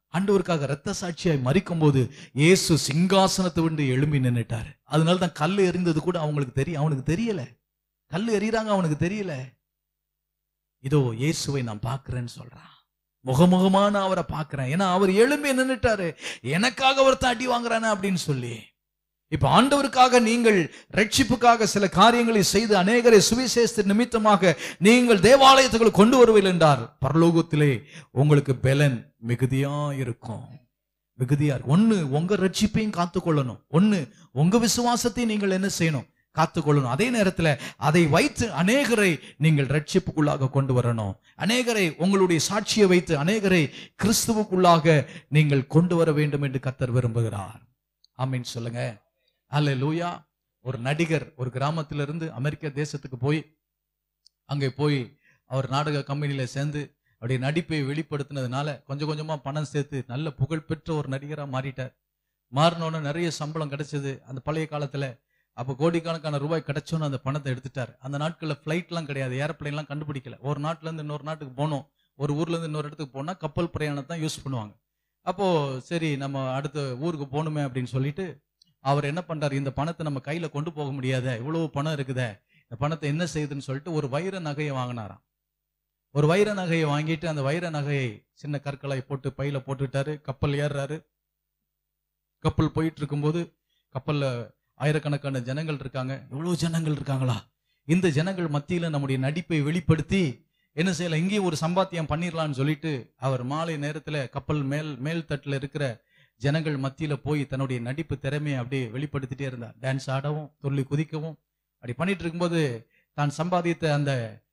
ஆண்டவருக்காக இரத்த சாட்சியாய் மரிக்கும் போது இயேசு சிங்காசனத்தை விட்டு எழும்பி நின்னுட்டாரு. அதனாலதான் கல் எறிந்தது கூட அவங்களுக்கு தெரியும், அவனுக்கு தெரியல. கல் எறிறாங்க, அவனுக்கு தெரியல. இதோ இயேசுவை நான் பார்க்கிறேன்னு சொல்றான். முகமுகமான அவரை பார்க்கிறேன், ஏன்னா அவர் எழும்பி நின்னுட்டாரு. எனக்காக ஒருத்தன் அடி வாங்குறானே அப்படின்னு சொல்லி. இப்ப ஆண்டவருக்காக நீங்கள் ரட்சிப்புக்காக சில காரியங்களை செய்து அநேகரை சுவிசேஷ நிமித்தமாக நீங்கள் தேவாலயத்துக்குள் கொண்டு வருவீர்கள் என்றார், பரலோகத்திலே உங்களுக்கு பெலன் மிகுதியா இருக்கும். மிகுதியா இருக்கும். ஒண்ணு உங்க ரட்சிப்பையும் காத்துக்கொள்ளணும், ஒண்ணு உங்க விசுவாசத்தையும் நீங்கள் என்ன செய்யணும், காத்துக்கொள்ளணும். அதே நேரத்தில் அதை வைத்து அநேகரை நீங்கள் ரட்சிப்புக்குள்ளாக கொண்டு வரணும். அநேகரை உங்களுடைய சாட்சியை வைத்து அநேகரை கிறிஸ்துவுக்குள்ளாக நீங்கள் கொண்டு வர வேண்டும் என்று கர்த்தர் விரும்புகிறார். ஆமீன் சொல்லுங்க. அல்லேலூயா. ஒரு நடிகர் ஒரு கிராமத்திலிருந்து அமெரிக்க தேசத்துக்கு போய் அங்கே போய் அவர் நாடக கம்பெனியில சேர்ந்து அவருடைய நடிப்பை வெளிப்படுத்தினதுனால கொஞ்சம் கொஞ்சமா பணம் சேர்த்து நல்ல புகழ்பெற்ற ஒரு நடிகரா மாறிட்டார். மாறினோன்னு நிறைய சம்பளம் கிடைச்சது. அந்த பழைய காலத்துல அப்போ கோடிக்கணக்கான ரூபாய் கிடைச்சோன்னு அந்த பணத்தை எடுத்துட்டார். அந்த நாட்களில் ஃப்ளைட்லாம் கிடையாது, ஏரோப்ளைன்லாம் கண்டுபிடிக்கல. ஒரு நாட்டுல இருந்து இன்னொரு நாட்டுக்கு போனோம், ஒரு ஊர்ல இருந்து இன்னொரு இடத்துக்கு போனா கப்பல் பிரயாணத்தை தான் யூஸ் பண்ணுவாங்க. அப்போ சரி நம்ம அடுத்த ஊருக்கு போகணுமே அப்படின்னு சொல்லிட்டு அவர் என்ன பண்றாரு, இந்த பணத்தை நம்ம கையில கொண்டு போக முடியாத, இவ்வளவு பணம் இருக்குதே, இந்த பணத்தை என்ன செய்யுதுன்னு சொல்லிட்டு ஒரு வைர நகையை வாங்கினாராம். ஒரு வைர நகையை வாங்கிட்டு அந்த வைர நகையை சின்ன கற்களை போட்டு பையில போட்டுட்டாரு. கப்பல் ஏறுறாரு. கப்பல் போயிட்டு இருக்கும்போது கப்பல்ல ஆயிரக்கணக்கான ஜனங்கள் இருக்காங்க. எவ்வளவு ஜனங்கள் இருக்காங்களா, இந்த ஜனங்கள் மத்தியில நம்முடைய நடிப்பை வெளிப்படுத்தி என்ன செய்யலாம், இங்கேயும் ஒரு சம்பாத்தியம் பண்ணிடலாம்னு சொல்லிட்டு அவர் மாலை நேரத்துல கப்பல் மேல் மேல் தட்டுல இருக்கிற ஜனங்கள் மத்தியில போய் தன்னுடைய நடிப்பு திறமையை அப்படியே வெளிப்படுத்திட்டே இருந்தார். டான்ஸ் ஆடவும் துள்ளி குதிக்கவும் அப்படி பண்ணிட்டு இருக்கும்போது தான் சம்பாதித்த அந்த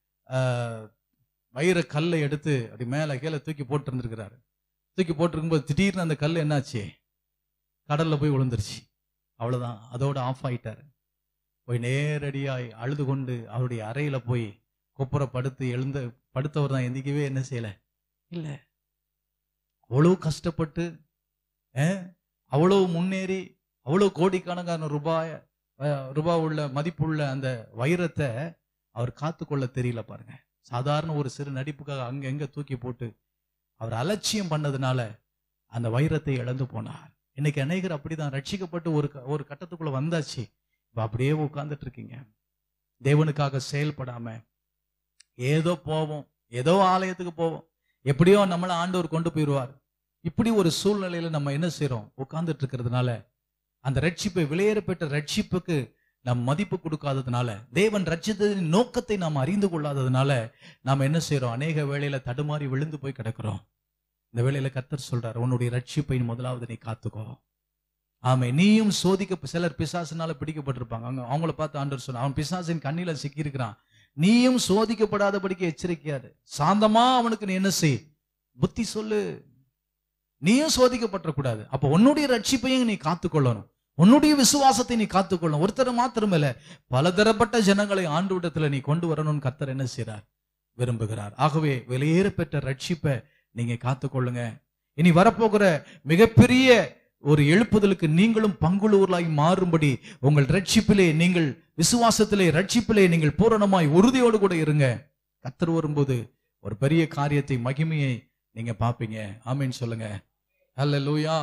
வைர கல்லை எடுத்து அப்படி மேல கீழே தூக்கி போட்டு இருந்திருக்கிறாரு. தூக்கி போட்டு இருக்கும்போது திடீர்னு அந்த கல் என்னாச்சு, கடல்ல போய் விழுந்துருச்சு. அவ்வளவுதான், அதோட ஆஃப் ஆயிட்டாரு. போய் நேரடியாய் அழுது கொண்டு அவருடைய அறையில போய் கொப்புற படுத்து எழுந்த படுத்தவர் தான் எந்திக்கவே என்ன செய்யல இல்ல. அவ்வளவு கஷ்டப்பட்டு அவ்வளவு முன்னேறி அவ்வளவு கோடிக்கணக்கான ரூபாய் ரூபாய் உள்ள மதிப்புள்ள அந்த வைரத்தை அவர் காத்துக்கொள்ள தெரியல பாருங்க. சாதாரண ஒரு சிறு நடிப்புக்காக அங்க எங்க தூக்கி போட்டு அவர் அலட்சியம் பண்ணதுனால அந்த வைரத்தை இழந்து போனார். இன்னைக்கு அநேகர் அப்படிதான் ரட்சிக்கப்பட்டு ஒரு ஒரு கட்டத்துக்குள்ள வந்தாச்சு, இப்ப அப்படியே உட்கார்ந்துட்டு இருக்கீங்க. தேவனுக்காக செயல்படாம ஏதோ போவோம், ஏதோ ஆலயத்துக்கு போவோம், எப்படியோ நம்மள ஆண்டவர் கொண்டு போயிடுவார். இப்படி ஒரு சூழ்நிலையில நம்ம என்ன செய்யறோம், உட்கார்ந்துட்டு இருக்கிறதுனால அந்த ரட்சிப்பை விலையேறப்பட்ட ரட்சிப்புக்கு நம் மதிப்பு கொடுக்காததுனால, தேவன் ரட்சித்ததின் நோக்கத்தை நாம் அறிந்து கொள்ளாததுனால நாம் என்ன செய்யறோம், அநேக வேளையில தடுமாறி விழுந்து போய் கிடக்கிறோம். இந்த வேளையில கர்த்தர் சொல்றார், உன்னுடைய ரட்சிப்பை முதலாவது நீ காத்துக்கோ. ஆமே, நீயும் சோதிக்க. சிலர் பிசாசினால பிடிக்கப்பட்டிருப்பாங்க, அவங்க அவங்கள பார்த்து ஆண்டவர் சொன்ன, அவன் பிசாசின் கண்ணில சிக்கி இருக்கிறான், நீயும் சோதிக்கப்படாதபடிக்கு எச்சரிக்கையாரு, சாந்தமா அவனுக்கு நீ என்ன செய், புத்தி சொல்லு, நீயும் சோதிக்கப்படக்கூடாது. அப்ப உன்னுடைய ரட்சிப்பையும் நீ காத்துக்கொள்ளணும், உன்னுடைய விசுவாசத்தை நீ காத்துக்கொள்ளணும். ஒருத்தர் மாத்திரம் இல்ல, பலதரப்பட்ட ஜனங்களை ஆண்டவரிடத்துல நீ கொண்டு வரணும்னு கர்த்தர் என்ன செய்றார், விரும்புகிறார். ஆகவே வெளியேற பெற்ற ரட்சிப்பை நீங்க காத்துக்கொள்ளுங்க. இனி வரப்போகிற மிகப்பெரிய ஒரு எழுப்புதலுக்கு நீங்களும் பங்குள்ளவர்களாய் மாறும்படி உங்கள் ரட்சிப்பிலே, நீங்கள் விசுவாசத்திலே, ரட்சிப்பிலே நீங்கள் பூரணமாய் உறுதியோடு கூட இருங்க. கர்த்தர் வரும்போது ஒரு பெரிய காரியத்தை, மகிமையை நீங்க பாப்பீங்க. ஆமீன் சொல்லுங்க. ஹல்லேலூயா.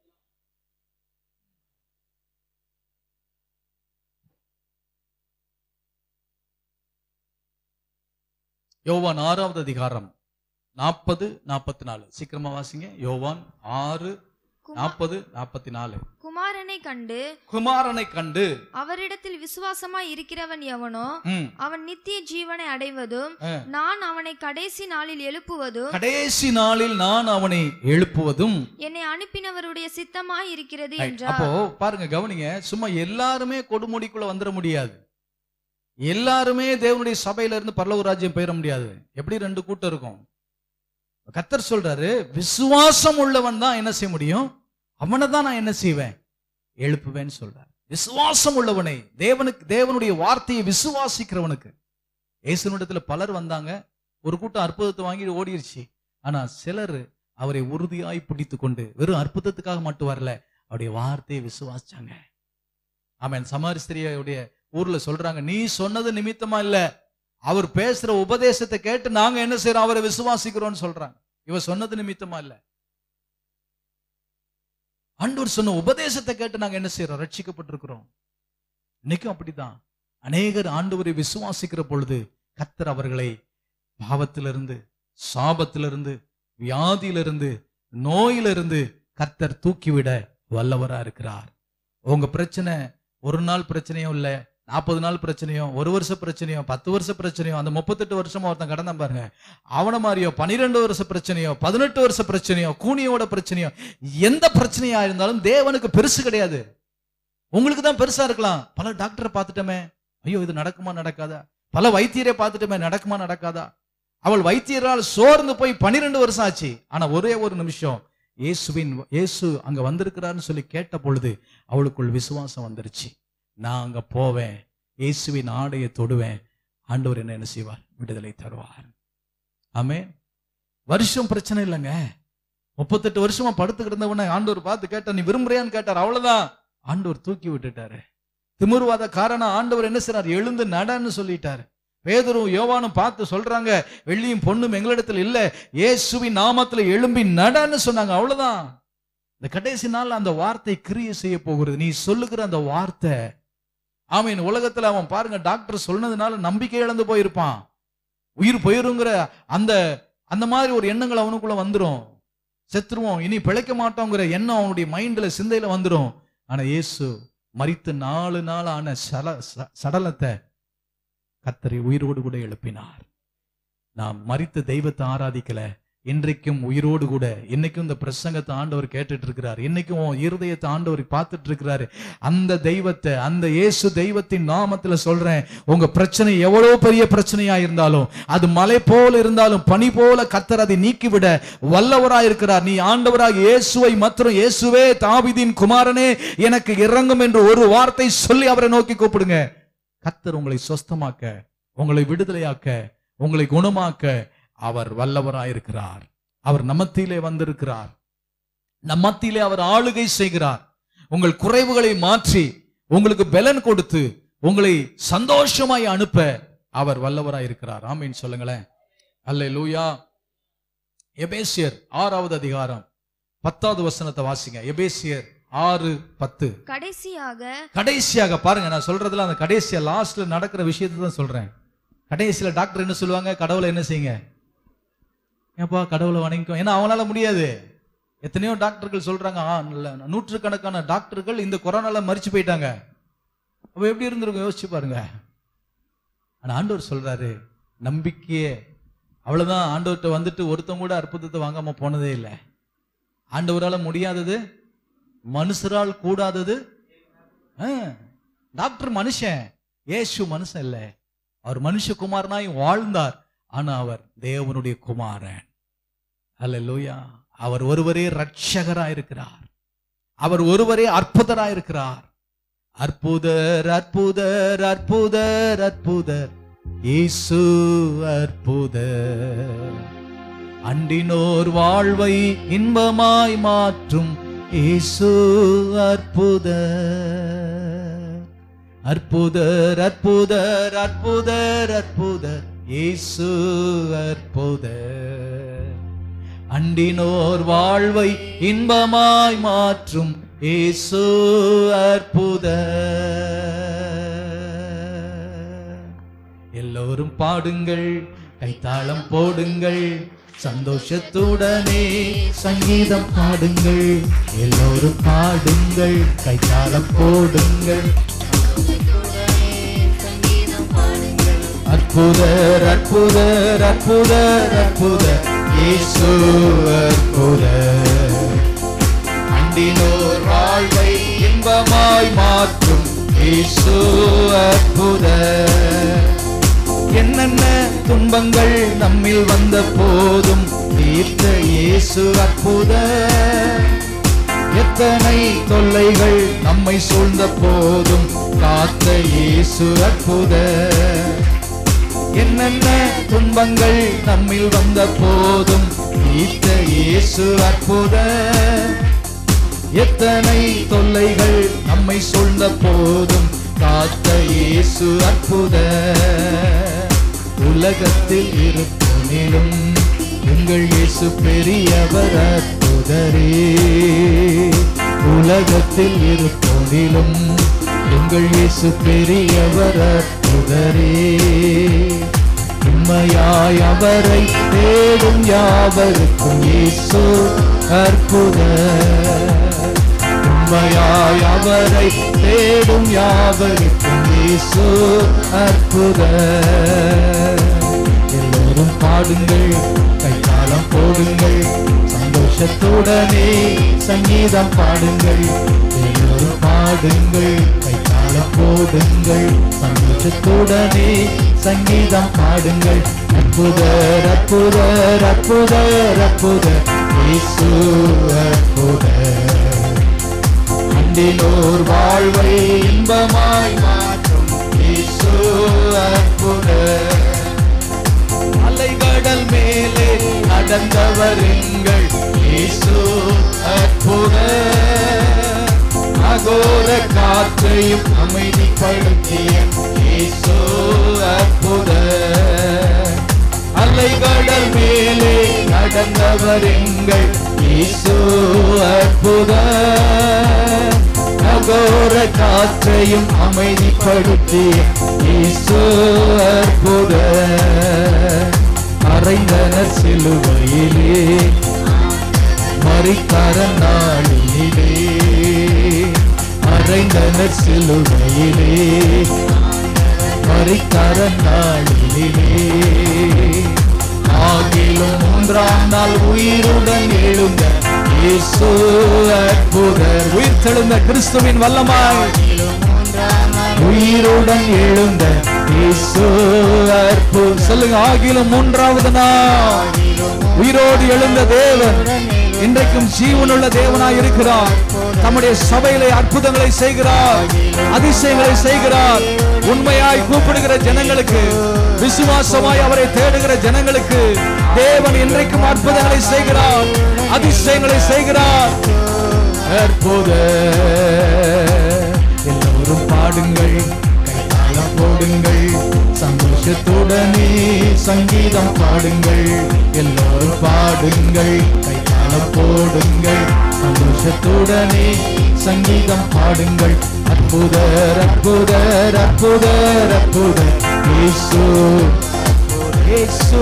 யோவான் ஆறாவது அதிகாரம் நாற்பது நாற்பத்தி நாலு சீக்கிரமா வாசிங்க. யோவான் ஆறு நாற்பது நாற்பத்தி நாலு. குமாரனை கண்டு குமாரனை கண்டு அவரிடத்தில் விசுவாசமாய் இருக்கிறவன் எவனோ அவன் நித்திய ஜீவனை அடைவதும் நான் அவனை கடைசி நாளில் எழுப்புவதும் கடைசி நாளில் நான் அவனை எழுப்புவதும் என்னை அனுப்பினவருடைய சித்தமாய் இருக்கிறது என்றார். அப்போ பாருங்க, கவனிங்க. சும்மா எல்லாருமே கொடுமுடிக்குள்ள வந்துட முடியாது, எல்லாருமே தேவனுடைய சபையில இருந்து பரலோக ராஜ்யம் பெயர முடியாது. எப்படி ரெண்டு கூட்டம் இருக்கும். கர்த்தர் சொல்றாரு, விசுவாசம் உள்ளவன் தான் என்ன செய்ய முடியும், அவனை தான் நான் என்ன செய்வேன், எழுப்புவேன்னு சொல்றாரு. விசுவாசம் உள்ளவனை, தேவனுக்கு தேவனுடைய வார்த்தையை விசுவாசிக்கிறவனுக்கு. இயேசுவிடத்துல பலர் வந்தாங்க, ஒரு கூட்டம் அற்புதத்தை வாங்கி ஓடிடுச்சு. ஆனா சிலர் அவரை உறுதியாய் பிடித்து கொண்டு வெறும் அற்புதத்துக்காக மட்டும் வரல, அவருடைய வார்த்தையை விசுவாசிச்சாங்க. ஆமென். சமாரி ஸ்திரியுடைய ஊர்ல சொல்றாங்க, நீ சொன்னது நிமித்தமா இல்ல, அவர் பேசுற உபதேசத்தை கேட்டு நாங்க என்ன செய்யறோம், அவரை விசுவாசிக்கிறோம்னு சொல்றாங்க. இவ சொன்னது நிமித்தமா இல்ல. ஆண்டவர் சொன்ன உபதேசத்தை கேட்டு நாங்க என்ன செய்யறோம்? ரட்சிக்கப்பட்டிருக்கிறோம். இன்னைக்கும் அப்படிதான். அநேகர் ஆண்டவரை விசுவாசிக்கிற பொழுது கர்த்தர் அவர்களை பாவத்திலிருந்து, சாபத்திலிருந்து, வியாதியிலிருந்து, நோயிலிருந்து கர்த்தர் தூக்கிவிட வல்லவரா இருக்கிறார். உங்க பிரச்சனை ஒரு நாள் பிரச்சனையும் இல்ல, நாற்பது நாள் பிரச்சனையோ, ஒரு வருஷ பிரச்சனையோ, பத்து வருஷ பிரச்சனையோ, அந்த முப்பத்தெட்டு வருஷமா ஒருத்தன் கடந்தான் பாருங்க, அவன மாதிரியோ பனிரெண்டு வருஷ பிரச்சனையோ, பதினெட்டு வருஷ பிரச்சனையோ, கூனியோட பிரச்சனையோ, எந்த பிரச்சனையா இருந்தாலும் தேவனுக்கு பெருசு கிடையாது. உங்களுக்கு தான் பெருசா இருக்கலாம். பல டாக்டரை பார்த்துட்டோமே, ஐயோ இது நடக்குமா நடக்காதா? பல வைத்தியரை பார்த்துட்டோமே, நடக்குமா நடக்காதா? அவள் வைத்தியரால் சோர்ந்து போய் பனிரெண்டு வருஷம் ஆச்சு. ஆனா ஒரே ஒரு நிமிஷம் இயேசுவின் இயேசு அங்க வந்திருக்கிறான்னு சொல்லி கேட்ட பொழுது அவளுக்குள் விசுவாசம் வந்துருச்சு. நான் அங்க போவேன், இயேசுவின் ஆடையை தொடுவேன், ஆண்டவர் என்ன என்ன செய்வார்? விடுதலை தருவார். ஆமென். வருஷம் பிரச்சனை இல்லைங்க. முப்பத்தெட்டு வருஷமா படுத்துக்கிட்டு இருந்தவன ஆண்டவர் பார்த்து கேட்டா, நீ விரும்புறியான்னு கேட்டார். அவ்வளவுதான், ஆண்டவர் தூக்கி விட்டுட்டாரு. திமிர்வாத காரணம் ஆண்டவர் என்ன செய்றார்? எழுந்து நடன்னு சொல்லிட்டாரு. பேதுரும் யோவானும் பார்த்து சொல்றாங்க, வெள்ளியும் பொண்ணும் எங்களிடத்தில் இல்ல, இயேசுவின் நாமத்துல எழும்பி நடன்னு சொன்னாங்க. அவ்வளவுதான். இந்த கடைசி நாள் அந்த வார்த்தை கிரியை செய்ய போகிறது. நீ சொல்லுகிற அந்த வார்த்தை, ஆமீன். உலகத்துல அவன் பாருங்க, டாக்டர் சொன்னதுனால நம்பிக்கை இழந்து போயிருப்பான். உயிர் போயிருங்கிற அந்த அந்த மாதிரி ஒரு எண்ணங்கள் அவனுக்குள்ள வந்துடும். செத்துருவோம், இனி பிழைக்க மாட்டோங்கிற எண்ணம் அவனுடைய மைண்ட்ல, சிந்தையில வந்துடும். ஆனா இயேசு மரித்து நாலு நாள் ஆன சல சடலத்தை கர்த்தரை உயிரோடு கூட எழுப்பினார். நாம் மரித்த தெய்வத்தை ஆராதிக்கல, இன்றைக்கும் உயிரோடு கூட இன்னைக்கும் இந்த பிரசங்கத்தை ஆண்டவர் கேட்டுட்டு இருக்கிறார். இன்னைக்கும் இருதயத்தை ஆண்டவர் பார்த்துட்டு இருக்கிறாரு. அந்த தெய்வத்தை, அந்த இயேசு தெய்வத்தின் நாமத்துல சொல்றேன், உங்க பிரச்சனை எவ்வளவு பெரிய பிரச்சனையா இருந்தாலும், அது மலை போல இருந்தாலும், பனி போல கர்த்தர் அதை நீக்கிவிட வல்லவராய் இருக்கிறார். நீ ஆண்டவராக இயேசுவை மற்றும் இயேசுவே தாவீதின் குமாரனே எனக்கு இறங்கும் என்று ஒரு வார்த்தை சொல்லி அவரை நோக்கி கூப்பிடுங்க. கர்த்தர் உங்களை சொஸ்தமாக்க, உங்களை விடுதலையாக்க, உங்களை குணமாக்க அவர் வல்லவராயிருக்கிறார். அவர் நம்மத்திலே வந்திருக்கிறார். நம்மத்திலே அவர் ஆளுகை செய்கிறார். உங்கள் குறைவுகளை மாற்றி உங்களுக்கு பலன் கொடுத்து உங்களை சந்தோஷமாய் அனுப்ப அவர் வல்லவராயிருக்கிறார். ஆமீன் சொல்லுங்களேன். அல்லேலூயா. எபேசியர் ஆறாவது அதிகாரம் பத்தாவது வசனத்தை வாசிங்க. எபேசியர் ஆறு பத்து. கடைசியாக கடைசியாக பாருங்க, நான் சொல்றதுல அந்த கடைசியா லாஸ்ட்ல நடக்கிற விஷயத்தை தான் சொல்றேன். கடைசியில டாக்டர் என்ன சொல்லுவாங்க? கடவுளை என்ன செய்யுங்க? ஏப்பா கடவுளை வணங்கிக்கும். ஏன்னா அவங்களால முடியாது. எத்தனையோ டாக்டர்கள் சொல்றாங்க, நூற்றுக்கணக்கான டாக்டர்கள் இந்த கொரோனால மரிச்சு போயிட்டாங்க. அப்ப எப்படி இருந்திருக்கும் யோசிச்சு பாருங்க. ஆனா ஆண்டவர் சொல்றாரு, நம்பிக்கையே. அவ்வளவுதான். ஆண்டவர்கிட்ட வந்துட்டு ஒருத்தவங்க கூட அற்புதத்தை வாங்காம போனதே இல்லை. ஆண்டவரால முடியாதது, மனுஷரால் கூடாதது. டாக்டர் மனுஷன், இயேசு மனுஷன் இல்ல. அவர் மனுஷகுமாரனாய் வாழ்ந்தார். ஆனா அவர் தேவனுடைய குமாரன். அல்லேலூயா. அவர் ஒருவரே ரட்சகராய் இருக்கிறார். அவர் ஒருவரே அற்புதராய் இருக்கிறார். அற்புதர் அற்புதர் அற்புதர் அற்புதர் இயேசு அற்புதர். அண்டினோர் வாழ்வை இன்பமாய் மாற்றும் இயேசு அற்புதர். அற்புதர் அற்புதர் அற்புதர் அற்புதர் இயேசு அற்புதர். அண்டினோர் வாழ்வை இன்பமாய் மாற்றும் இயேசு அற்புதர். எல்லோரும் பாடுங்கள், கைத்தாளம் போடுங்கள், சந்தோஷத்துடனே சங்கீதம் பாடுங்கள். எல்லோரும் பாடுங்கள், கைத்தாளம் போடுங்கள். அற்புதர் அற்புதர் அற்புதர் அற்புதர் இயேசு அற்புதர். அண்டினோர் வாழ்வை இன்பமாய் மாற்றும் இயேசு அற்புதர். என்னென்ன துன்பங்கள் நம்மில் வந்த போதும் தீர்த்த இயேசு அற்புதர். எத்தனை தொல்லைகள் நம்மை சூழ்ந்த போதும் காத்த இயேசு அற்புதர். என்னென்ன துன்பங்கள் நம்மில் வந்த போதும் தீர்த்த இயேசு அற்புதர். எத்தனை தொல்லைகள் நம்மை சூழ்ந்த போதும் காத்த இயேசு அற்புதர். உலகத்தில் இருப்போனிலும் எங்கள் இயேசு பெரியவர் அற்புதரே. உலகத்தில் இருப்போதிலும் எங்கள் இயேசு பெரியவர் அற்புதரே. உண்மையாய் அவரை தேடும் யாவருக்கும் இயேசு அற்புதர். உண்மையாய் அவரை தேடும் யாவருக்கும் இயேசு அற்புதர். எல்லோரும் பாடுங்கள், கைத்தாளம் போடுங்கள், சந்தோஷத்துடனே சங்கீதம் பாடுங்கள். எல்லோரும் பாடுங்கள், கைத்தாளம் போடுங்கள், சந்தோஷத்துடனே சங்கீதம் பாடுங்கள். அற்புதர் அற்புதர் அற்புதர் அற்புதர் இயேசு அற்புதர். அண்டினோர் வாழ்வை இன்பமாய் மாற்றும் இயேசு அற்புதர். அலைகடல் மேலே நடந்தவர் எங்கள் இயேசு அற்புதர். அகோர காற்றையும் அமைதிப்படுத்திய இயேசு அற்புதர். அலைகடல் மேலே நடந்தவர் எங்கள் இயேசு அற்புதர். அகோர காற்றையும் அமைதிப்படுத்திய இயேசு அற்புதர். அறைந்தனர் சிலுவையிலே மரித்தார் நாளிலே. அறைந்தனர் சிலுவையிலே மரித்தார் நாளிலே. ஆகிலும் மூன்றாம் நாள் உயிருடன் எழுந்த இயேசு அற்புதர். உயிர் தெழுந்த கிறிஸ்துவின் வல்லமாய் உயிருடன் எழுந்த இயேசு அற்புதர். சொல்லுங்க, ஆகிலும் மூன்றாவது நாள் உயிரோடு எழுந்த தேவன் இன்றைக்கும் ஜீவனுள்ள தேவனாய் இருக்கிறார். தம்முடைய சபையிலே அற்புதங்களை செய்கிறார், அதிசயங்களை செய்கிறார். உண்மையாய் கூப்பிடுகிற ஜனங்களுக்கு, விசுவாசமாய் அவரை தேடுகிற ஜனங்களுக்கு தேவன் இன்றைக்கும் அற்புதங்களை செய்கிறார், அதிசயங்களை செய்கிறார். அற்புதர். எல்லோரும் பாடுங்கள், கைத்தாளம் போடுங்கள், சந்தோஷத்துடனே சங்கீதம் பாடுங்கள். எல்லோரும் பாடுங்கள், கைத்தாளம் போடுங்கள், சந்தோஷத்துடனே சங்கீதம் பாடுங்கள். அற்புதர் அற்புதர் அற்புதர் அற்புதர் இயேசு இயேசு.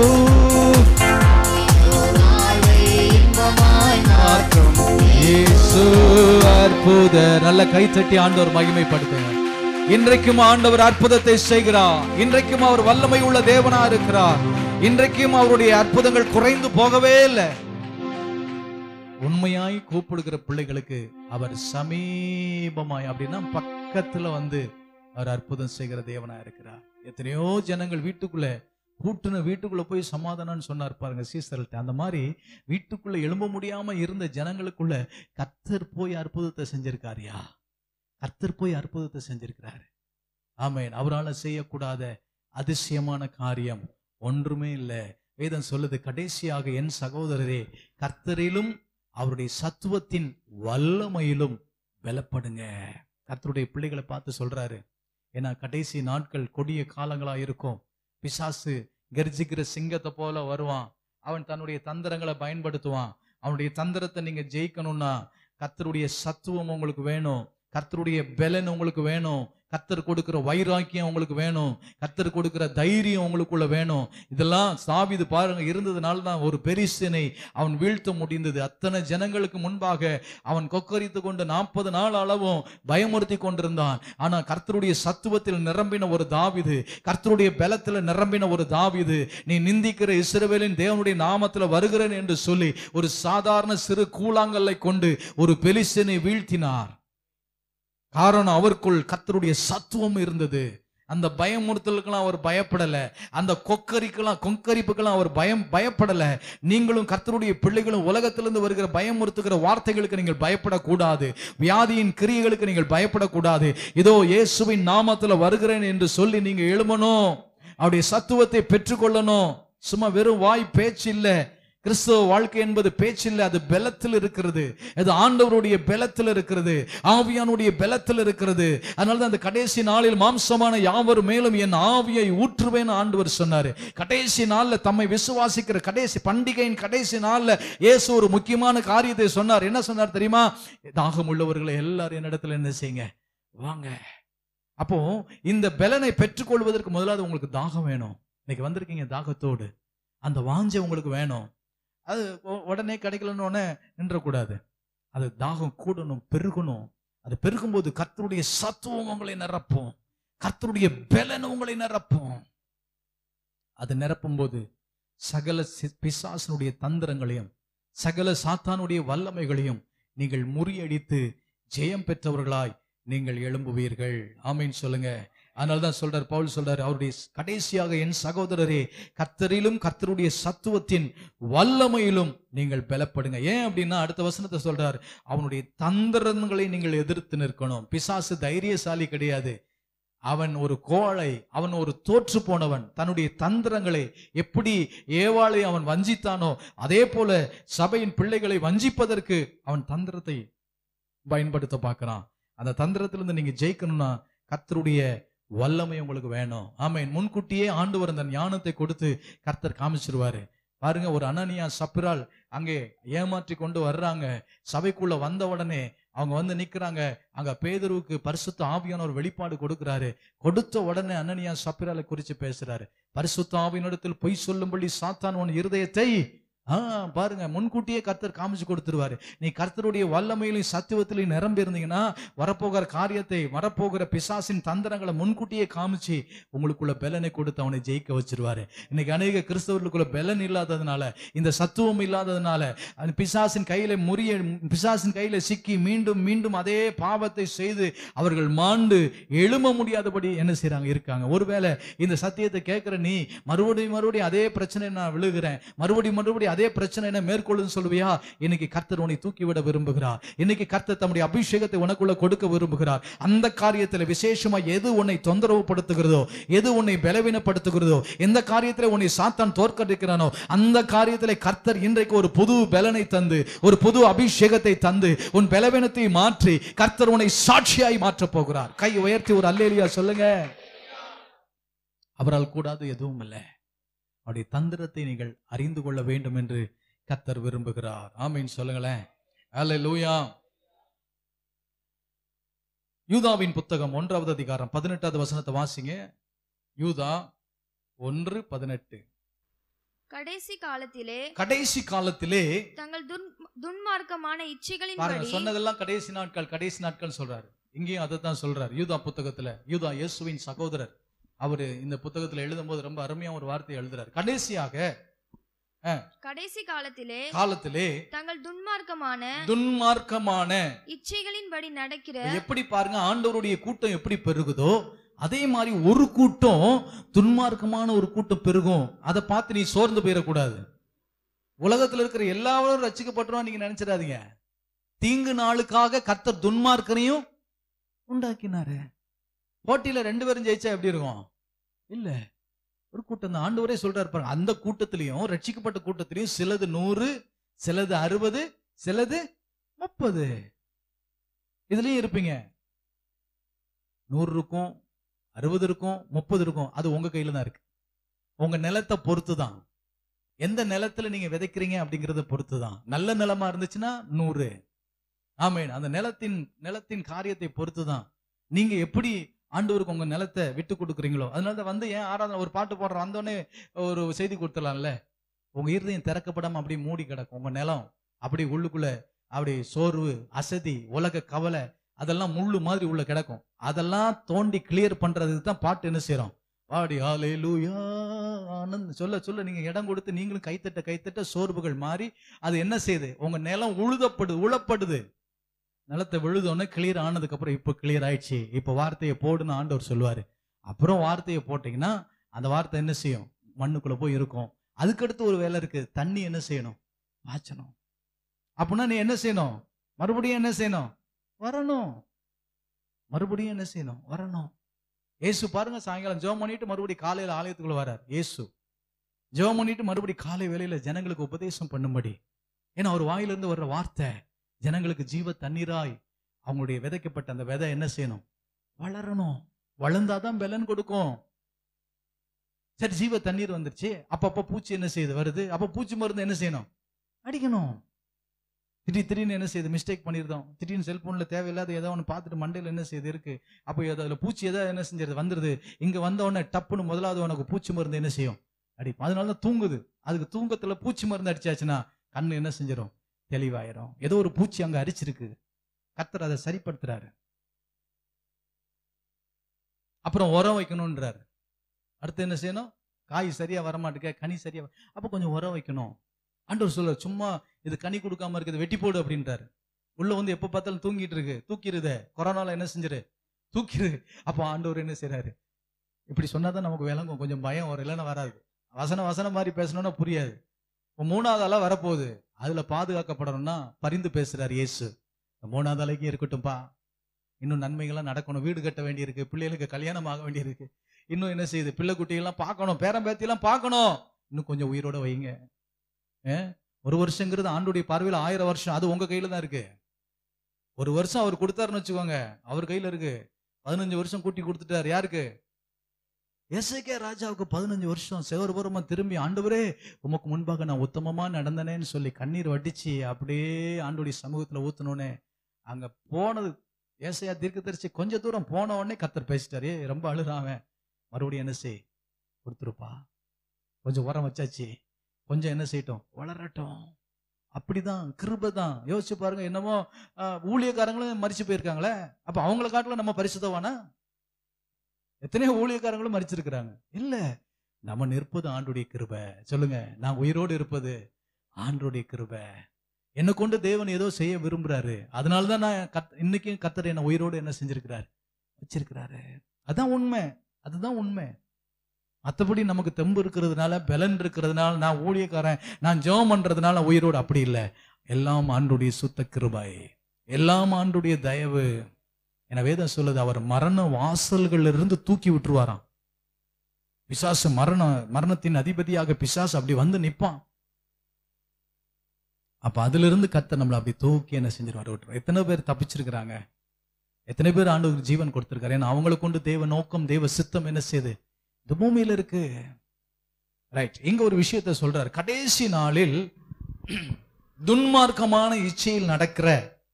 இயேசு அற்புதர். நல்ல கைத்தட்டி ஆண்டவர் மகிமைப்படுத்துங்க. இன்றைக்கும் ஆண்டவர் அற்புதத்தை செய்கிறார். இன்றைக்கும் அவர் வல்லமை உள்ள தேவனா இருக்கிறார். இன்றைக்கும் அவருடைய அற்புதங்கள் குறைந்து போகவே இல்லை. உண்மையாய் கூப்பிடுகிற பிள்ளைகளுக்கு அவர் சமீபமாய், அப்படின்னா பக்கத்துல வந்து அவர் அற்புதம் செய்கிற தேவனா இருக்கிறார். எத்தனையோ ஜனங்கள் வீட்டுக்குள்ள கூட்டுன வீட்டுக்குள்ள போய் சமாதானம்னு சொன்னார் பாருங்க சீசர்கள்ட்ட. அந்த மாதிரி வீட்டுக்குள்ள எழும்ப முடியாம இருந்த ஜனங்களுக்குள்ள கர்த்தர் போய் அற்புதத்தை செஞ்சிருக்காரியா? கர்த்தர் போய் அற்புதத்தை செஞ்சிருக்கிறாரு. ஆமென். அவரால் செய்யக்கூடாத அதிசயமான காரியம் ஒன்றுமே இல்லை. வேதம் சொல்லுது, கடைசியாக என் சகோதரரே, கர்த்தரிலும் அவருடைய சத்துவத்தின் வல்லமையிலும் பலப்படுங்க. கர்த்தருடைய பிள்ளைகளை பார்த்து சொல்றாரு. ஏன்னா கடைசி நாட்கள் கொடிய காலங்களா இருக்கும். பிசாசு கர்ஜிக்கிற சிங்கத்தை போல வருவான். அவன் தன்னுடைய தந்திரங்களை பயன்படுத்துவான். அவனுடைய தந்திரத்தை நீங்க ஜெயிக்கணும்னா கர்த்தருடைய சத்துவம் உங்களுக்கு வேணும், கர்த்தருடைய பலன் உங்களுக்கு வேணும், கர்த்தர் கொடுக்கிற வைராக்கியம் உங்களுக்கு வேணும், கர்த்தர் கொடுக்கிற தைரியம் உங்களுக்குள்ள வேணும். இதெல்லாம் தாவீது பாருங்க இருந்ததுனால தான் ஒரு பெரிசனை அவன் வீழ்த்த முடிந்தது. அத்தனை ஜனங்களுக்கு முன்பாக அவன் கொக்கரித்து கொண்டு நாற்பது நாள் அளவும் பயமுறுத்தி கொண்டிருந்தான். ஆனா கர்த்தருடைய சத்துவத்தில் நிரம்பின ஒரு தாவீது, கர்த்தருடைய பலத்தில் நிரம்பின ஒரு தாவீது, நீ நிந்திக்கிற இஸ்ரவேலின் தேவனுடைய நாமத்தில் வருகிறேன் என்று சொல்லி ஒரு சாதாரண சிறு கூழாங்கல்லை கொண்டு ஒரு பெலிஸ்தனை வீழ்த்தினார். காரணம், அவருக்குள் கர்த்தருடைய சத்துவம் இருந்தது. அந்த பயமுறுத்தலுக்கெல்லாம் அவர் பயப்படல, அந்த கொக்கரிக்கெல்லாம் கொக்கரிப்புக்கெல்லாம் அவர் பயம் பயப்படல. நீங்களும் கர்த்தருடைய பிள்ளைகளும் உலகத்திலிருந்து வருகிற பயமுறுத்துகிற வார்த்தைகளுக்கு நீங்கள் பயப்படக்கூடாது, வியாதியின் கிரியைகளுக்கு நீங்கள் பயப்படக்கூடாது. இதோ இயேசுவின் நாமத்தில் வருகிறேன் என்று சொல்லி நீங்க எழுமணும், அவருடைய சத்துவத்தை பெற்றுக்கொள்ளணும். சும்மா வெறும் வாய் பேச்சு இல்லை. கிறிஸ்தவ வாழ்க்கை என்பது பேச்சில், அது பலத்தில் இருக்கிறது. அது ஆண்டவருடைய பலத்தில் இருக்கிறது, ஆவியானுடைய பலத்தில் இருக்கிறது. அதனால அந்த கடைசி நாளில் மாம்சமான யாவர் மேலும் என் ஆவியை ஊற்றுவேன் ஆண்டவர் சொன்னாரு. கடைசி நாள்ல தம்மை விசுவாசிக்கிற கடைசி பண்டிகையின் கடைசி நாள்ல இயேசு ஒரு முக்கியமான காரியத்தை சொன்னார். என்ன சொன்னார் தெரியுமா? தாகம் உள்ளவர்களை எல்லாரும் என்னிடத்துல என்ன செய்யுங்க, வாங்க. அப்போ இந்த பலனை பெற்றுக்கொள்வதற்கு முதலாவது உங்களுக்கு தாகம் வேணும். இன்னைக்கு வந்திருக்கீங்க தாகத்தோடு, அந்த வாஞ்சை உங்களுக்கு வேணும். அது உடனே கிடைக்கலன்னு உடனே நின்றக்கூடாது. அது தாகம் கூடணும், பெருகணும். அது பெருகும்போது கர்த்தருடைய சத்துவம் உங்களை நிரப்பும், கர்த்தருடைய பலன் உங்களை நிரப்பும். அது நிரப்பும் போது சகல பிசாசனுடைய தந்திரங்களையும் சகல சாத்தானுடைய வல்லமைகளையும் நீங்கள் முறியடித்து ஜெயம் பெற்றவர்களாய் நீங்கள் எழும்புவீர்கள். ஆமீன் சொல்லுங்க. அதனால்தான் சொல்றார், பவுல் சொல்றாரு, அவருடைய கடைசியாக என் சகோதரரே, கர்த்தரிலும் கர்த்தருடைய சத்துவத்தின் வல்லமையிலும் நீங்கள் பலப்படுங்க. ஏன் அப்படின்னா அடுத்த வசனத்தை சொல்றார், அவனுடைய தந்திரங்களை நீங்கள் எதிர்த்து நிற்கணும். பிசாசு தைரியசாலி கிடையாது, அவன் ஒரு கோழை, அவன் ஒரு தோற்று போனவன். தன்னுடைய தந்திரங்களை எப்படி ஏவாளை அவன் வஞ்சித்தானோ அதே போல சபையின் பிள்ளைகளை வஞ்சிப்பதற்கு அவன் தந்திரத்தை பயன்படுத்த பார்க்கிறான். அந்த தந்திரத்திலிருந்து நீங்க ஜெயிக்கணும்னா கர்த்தருடைய வல்லமை உங்களுக்கு வேணும். ஆமென். முன்கூட்டியே ஆண்டவர் அந்த ஞானத்தை கொடுத்து கர்த்தர் காமிச்சிருவாரு. பாருங்க, ஒரு அனனியா சப்பிரால் அங்கே ஏமாற்றி கொண்டு வர்றாங்க. சபைக்குள்ள வந்த உடனே அவங்க வந்து நிக்கிறாங்க. அங்க பேதுருவுக்கு பரிசுத்த ஆவியானவர் வெளிப்பாடு கொடுக்கிறாரு. கொடுத்த உடனே அனனியா சப்பிராலை குறிச்சு பேசுறாரு. பரிசுத்த ஆவியினிடத்தில் பொய் சொல்லும்படி சாத்தான் உன் இருதயத்தை ஆஹ் பாருங்க, முன்கூட்டியே கர்த்தர் காமிச்சு கொடுத்துருவாரு. நீ கர்த்தருடைய வல்லமையிலையும் சத்துவத்திலையும் நிரம்பி இருந்தீங்கன்னா வரப்போகிற காரியத்தை, வரப்போகிற பிசாசின் தந்திரங்களை முன்கூட்டியே காமிச்சு உங்களுக்குள்ள பலனை கொடுத்து அவனை ஜெயிக்க வச்சிருவாரு. இன்னைக்கு அநேக கிறிஸ்தவர்களுக்குள்ள பலன் இல்லாததுனால, இந்த சத்துவம் இல்லாததுனால, அந்த பிசாசின் கையில முறிய பிசாசின் கையில சிக்கி மீண்டும் மீண்டும் அதே பாவத்தை செய்து அவர்கள் மாண்டு எழும முடியாதபடி என்ன செய்யறாங்க இருக்காங்க. ஒருவேளை இந்த சத்தியத்தை கேட்கிற நீ மறுபடியும் மறுபடியும் அதே பிரச்சனை நான் விழுகிறேன், மறுபடியும் மறுபடியும் அதே பிரச்சனை என்ன மேற்கொள்ளுன்னு சொல்லுவியா? இன்னைக்கு கர்த்தர் உன்னை தூக்கிவிட விரும்புகிறார். இன்னைக்கு கர்த்தர் தம்முடைய அபிஷேகத்தை உனக்குள்ள கொடுக்க விரும்புகிறார். அந்த காரியத்தில் விசேஷமா எது உன்னை தொந்தரவு படுத்துகிறதோ, எது உன்னை பலவீனப்படுத்துகிறதோ, எந்த காரியத்தில் உன்னை சாத்தான் தோற்கடிக்கிறானோ அந்த காரியத்தில் கர்த்தர் இன்றைக்கு ஒரு புது பலனை தந்து, ஒரு புது அபிஷேகத்தை தந்து உன் பலவீனத்தை மாற்றி கர்த்தர் உன்னை சாட்சியாய் மாற்ற போகிறார். கை உயர்த்தி ஒரு அல்லேலூயா சொல்லுங்க. அவரால் கூடாது எதுவும் இல்லை. அவருடைய தந்திரத்தை நீங்கள் அறிந்து கொள்ள வேண்டும் என்று கர்த்தர் விரும்புகிறார். ஆமீன் சொல்லுங்களேன். அல்லேலூயா. யூதாவின் புத்தகம் ஒன்றாவது அதிகாரம் பதினெட்டாவது வசனத்தை வாசிங்க. யூதா ஒன்று பதினெட்டு. கடைசி காலத்திலே கடைசி காலத்திலே தங்கள் துன்மார்க்கமான இச்சைகளின்படி, சொன்னதெல்லாம் கடைசி நாட்கள் கடைசி நாட்கள் சொல்றாரு. இங்கேயும் அதை தான் சொல்றாரு. யூதா புத்தகத்துல, யூதா இயேசுவின் சகோதரர், அவரு இந்த புத்தகத்துல எழுதும் போது ரொம்ப அருமையா ஒரு வார்த்தையை எழுதுறாரு. கடைசியாக கடைசி காலத்திலே காலத்திலே தங்கள் துன்மார்க்கமான துன்மார்க்கமான இச்சைகளின்படி நடக்கிற, எப்படி பாருங்க, ஆண்டவருடைய கூட்டம் எப்படி பெருகுதோ அதே மாதிரி ஒரு கூட்டம் துன்மார்க்கமான ஒரு கூட்டம் பெருகும். அதை பார்த்து நீ சோர்ந்து போயிடக்கூடாது. உலகத்துல இருக்கிற எல்லாரும் ரட்சிக்கப்பட்டுருவா நீங்க நினைச்சிடாதீங்க. தீங்கு நாளுக்காக கர்த்தர் துன்மார்க்கனையும் உண்டாக்கினாரு. போட்டியில ரெண்டு பேரும் ஜெயிச்சா எப்படி இருக்கும்? இல்ல, ஒரு கூட்டம் தான். ஆண்டவரே சொல்றாரு பாருங்க, அந்த கூட்டத்திலையும், ரட்சிக்கப்பட்ட கூட்டத்திலையும் சிலது நூறு, சிலது அறுபது, சிலது முப்பது. இதுலயும் இருப்பீங்க. நூறு இருக்கும், அறுபது இருக்கும், முப்பது இருக்கும். அது உங்க கையில தான் இருக்கு. உங்க நிலத்தை பொறுத்து தான். எந்த நிலத்துல நீங்க விதைக்கிறீங்க அப்படிங்கறத பொறுத்து தான். நல்ல நிலமா இருந்துச்சுன்னா நூறு. ஆமேன். அந்த நிலத்தின் நிலத்தின் காரியத்தை பொறுத்து தான் நீங்க எப்படி ஆண்டவருக்கு உங்க நிலத்தை விட்டு கொடுக்குறீங்களோ. அதனாலதான் வந்து ஏன் ஆராதனை ஒரு பாட்டு போடுறோம், வந்தோடனே ஒரு செய்தி கொடுத்துடலாம்ல. உங்க இருதயம் திறக்கப்படாம அப்படியே மூடி கிடக்கும். உங்க நிலம் அப்படி உள்ளுக்குள்ள அப்படி சோர்வு, அசதி, உலக கவலை அதெல்லாம் முள்ளு மாதிரி உள்ள கிடக்கும். அதெல்லாம் தோண்டி கிளியர் பண்றதுக்கு தான் பாட்டு என்ன செய்யறோம்? வாடி ஹல்லேலூயா ஆனந்த் சொல்ல சொல்ல நீங்க இடம் கொடுத்து நீங்களும் கைத்தட்ட கைத்தட்ட சோர்வுகள் மாறி அது என்ன செய்யுது? உங்க நிலம் உழுதப்படுது, உழப்படுது. நிலத்தை விழுதோன்னு கிளியர் ஆனதுக்கு அப்புறம் இப்ப கிளியர் ஆயிடுச்சு, இப்ப வார்த்தையை போடுன்னு ஆண்டவர் சொல்லுவாரு. அப்புறம் வார்த்தையை போட்டீங்கன்னா அந்த வார்த்தை என்ன செய்யும்? மண்ணுக்குள்ள போய் இருக்கும். அதுக்கடுத்து ஒரு வேலை இருக்கு, தண்ணி என்ன செய்யணும்? பாய்ச்சணும். அப்படின்னா நீ என்ன செய்யணும்? மறுபடியும் என்ன செய்யணும்? வரணும். மறுபடியும் என்ன செய்யணும்? வரணும். இயேசு பாருங்க, சாயங்காலம் ஜெபம் பண்ணிட்டு மறுபடியும் காலையில ஆலயத்துக்குள்ள வரார். இயேசு ஜெபம் பண்ணிட்டு மறுபடியும் காலை வேளையில ஜனங்களுக்கு உபதேசம் பண்ணும்படி. ஏன்னா அவர் வாயிலிருந்து வர்ற வார்த்தை ஜனங்களுக்கு ஜீவ தண்ணீராய் அவங்களுடைய விதைக்கப்பட்ட அந்த விதை என்ன செய்யணும்? வளரணும். வளர்ந்தாதான் பலன் கொடுக்கும். சரி, ஜீவ தண்ணீர் வந்துருச்சு, அப்பப்ப பூச்சி என்ன செய்யுது? வருது. அப்ப பூச்சி மருந்து என்ன செய்யணும்? அடிக்கணும். திடீர் திடீர்னு என்ன செய்யுது? மிஸ்டேக் பண்ணிருந்தோம். திடீர்னு செல்போன்ல தேவையில்லாத ஏதோ ஒன்று பார்த்துட்டு மண்டையில் என்ன செய்யுது இருக்கு, அப்போ அதில் பூச்சி ஏதாவது என்ன செஞ்சிருது? வந்துருது. இங்க வந்த உடனே டப்புன்னு முதலாவது உனக்கு பூச்சி மருந்து என்ன செய்யும்? அடிப்போம். அதனாலதான் தூங்குது. அதுக்கு தூக்கத்துல பூச்சி மருந்து அடிச்சாச்சுன்னா கண்ணு என்ன செஞ்சிடும்? தெளிவாயிரும். ஏதோ ஒரு பூச்சி அங்க அரிச்சிருக்கு, கர்த்தர் அதை சரிப்படுத்துறாரு. அப்புறம் உரம் வைக்கணும்ன்றாரு. அடுத்து என்ன செய்யணும்? காய் சரியா வரமாட்டுக்க, கனி சரியா, அப்ப கொஞ்சம் உரம் வைக்கணும். ஆண்டவர் சொல்ல, சும்மா இது கனி கொடுக்காம இருக்குது, வெட்டி போடு அப்படின்றாரு. உள்ள வந்து எப்ப பார்த்தாலும் தூங்கிட்டு இருக்கு, தூக்கிடுத. கொரோனால என்ன செஞ்சிரு? தூக்கிடு. அப்போ ஆண்டவர் என்ன செய்யறாரு? இப்படி சொன்னாதான் நமக்கு விளங்கும், கொஞ்சம் பயம் வரும், இல்லைன்னா வராது. வசன வசனம் மாதிரி பேசணும்னா புரியாது. இப்போ மூணாவது ஆளா வரப்போகுது, அதுல பாதுகாக்கப்படணும்னா பரிந்து பேசுறாரு இயேசு. மூணாவது அலைக்கு இருக்கட்டும்பா, இன்னும் நன்மைகள்லாம் நடக்கணும், வீடு கட்ட வேண்டியிருக்கு, பிள்ளைகளுக்கு கல்யாணம் ஆக வேண்டியிருக்கு, இன்னும் என்ன செய்யுது? பிள்ளை குட்டிகள்லாம் பார்க்கணும், பேரம் பேத்தியெல்லாம் பார்க்கணும், இன்னும் கொஞ்சம் உயிரோட வைங்க. ஒரு வருஷங்கிறது ஆண்டுடைய பார்வையில் ஆயிரம் வருஷம். அது உங்க கையில தான் இருக்கு. ஒரு வருஷம் அவர் கொடுத்தாருன்னு வச்சுக்கோங்க, அவர் கையில இருக்கு. பதினஞ்சு வருஷம் கூட்டி கொடுத்துட்டாரு. யாருக்கு? எசேக்கியா ராஜாவுக்கு பதினஞ்சு வருஷம் செவர்புறமா திரும்பி, ஆண்டவரே உமக்கு முன்பாக நான் உத்தமமா நடந்தனேன்னு சொல்லி கண்ணீர் வடிச்சு அப்படியே ஆண்டுடைய சமூகத்துல ஊத்தணுன்னே அங்க போனது. ஏசாயா தீர்க்கதரிசி கொஞ்ச தூரம் போன உடனே கர்த்தர் பேசிட்டாரு, ரொம்ப அழுறாவன், மறுபடியும் என்ன செய்? கொடுத்துருப்பா, கொஞ்சம் உரம் வச்சாச்சு, கொஞ்சம் என்ன செய்யட்டும்? வளரட்டும். அப்படிதான், கிருபை தான். யோசிச்சு பாருங்க, என்னமோ ஊழியக்காரங்களும் மரிச்சு போயிருக்காங்களே, அப்ப அவங்களை காட்டில நம்ம பரிசுத்தவானா? எத்தனையோ ஊழியக்காரங்களும் மரிச்சிருக்கிறாங்க. இல்ல, நம்ம நிற்பது ஆண்டுடைய கிருபை. சொல்லுங்க, நான் உயிரோடு இருப்பது ஆண்டுடைய கிருபை. என்னை கொண்டு தேவன் ஏதோ செய்ய விரும்புறாரு. அதனாலதான் நான் கத் இன்னைக்கும் கர்த்தர் என்ன உயிரோடு என்ன செஞ்சிருக்கிறாரு? வச்சிருக்கிறாரு. அதான் உண்மை, அதுதான் உண்மை. மற்றபடி நமக்கு தெம்பு இருக்கிறதுனால, பலன் இருக்கிறதுனால, நான் ஊழியக்காரன், நான் ஜெபம் பண்றதுனால உயிரோடு, அப்படி இல்லை. எல்லாம் ஆண்டுடைய சுத்த கிருபை, எல்லாம் ஆண்டுடைய தயவு. என வேதம் சொல்லுது, அவர் மரண வாசல்கள் இருந்து தூக்கி விட்டுருவாராம். பிசாசு மரண மரணத்தின் அதிபதியாக பிசாசு அப்படி வந்து நிற்பான். அப்ப அதுல இருந்து கர்த்தர் நம்மளை அப்படி தூக்கி என்ன செஞ்சிருவாரு? விட்டுருவார். எத்தனை பேர் தப்பிச்சிருக்கிறாங்க? எத்தனை பேர் ஆண்டவருக்கு ஜீவன் கொடுத்திருக்காரு? ஏன்னா அவங்களை கொண்டு தேவ நோக்கம், தேவ சித்தம் என்ன செய்யுது? இந்த பூமியில இருக்கு. ரைட். இங்க ஒரு விஷயத்த சொல்றாரு, கடைசி நாளில் துன்மார்க்கமான இச்சையில் நடக்கிற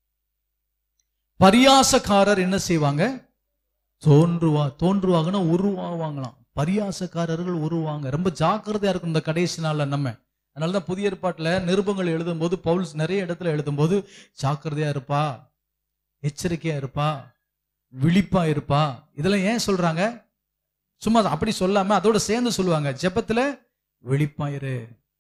பரியாசக்காரர் என்ன செய்வாங்க? தோன்றுவா தோன்றுவாங்கன்னா உருவாவாங்களாம். பரியாசக்காரர்கள் உருவாங்க. ரொம்ப ஜாக்கிரதையா இருக்கும் இந்த கடைசி நாள்ல நம்ம. அதனாலதான் புதிய ஏற்பாட்டுல நிருபங்கள் எழுதும் போது பவுல் நிறைய இடத்துல எழுதும் போது ஜாக்கிரதையா இருப்பா, எச்சரிக்கையா இருப்பா, விழிப்பா இருப்பா, இதெல்லாம் ஏன் சொல்றாங்க? சும்மா அப்படி சொல்லாம அதோட சேர்ந்து சொல்லுவாங்க, ஜெபத்துல விழிப்பாயிரு.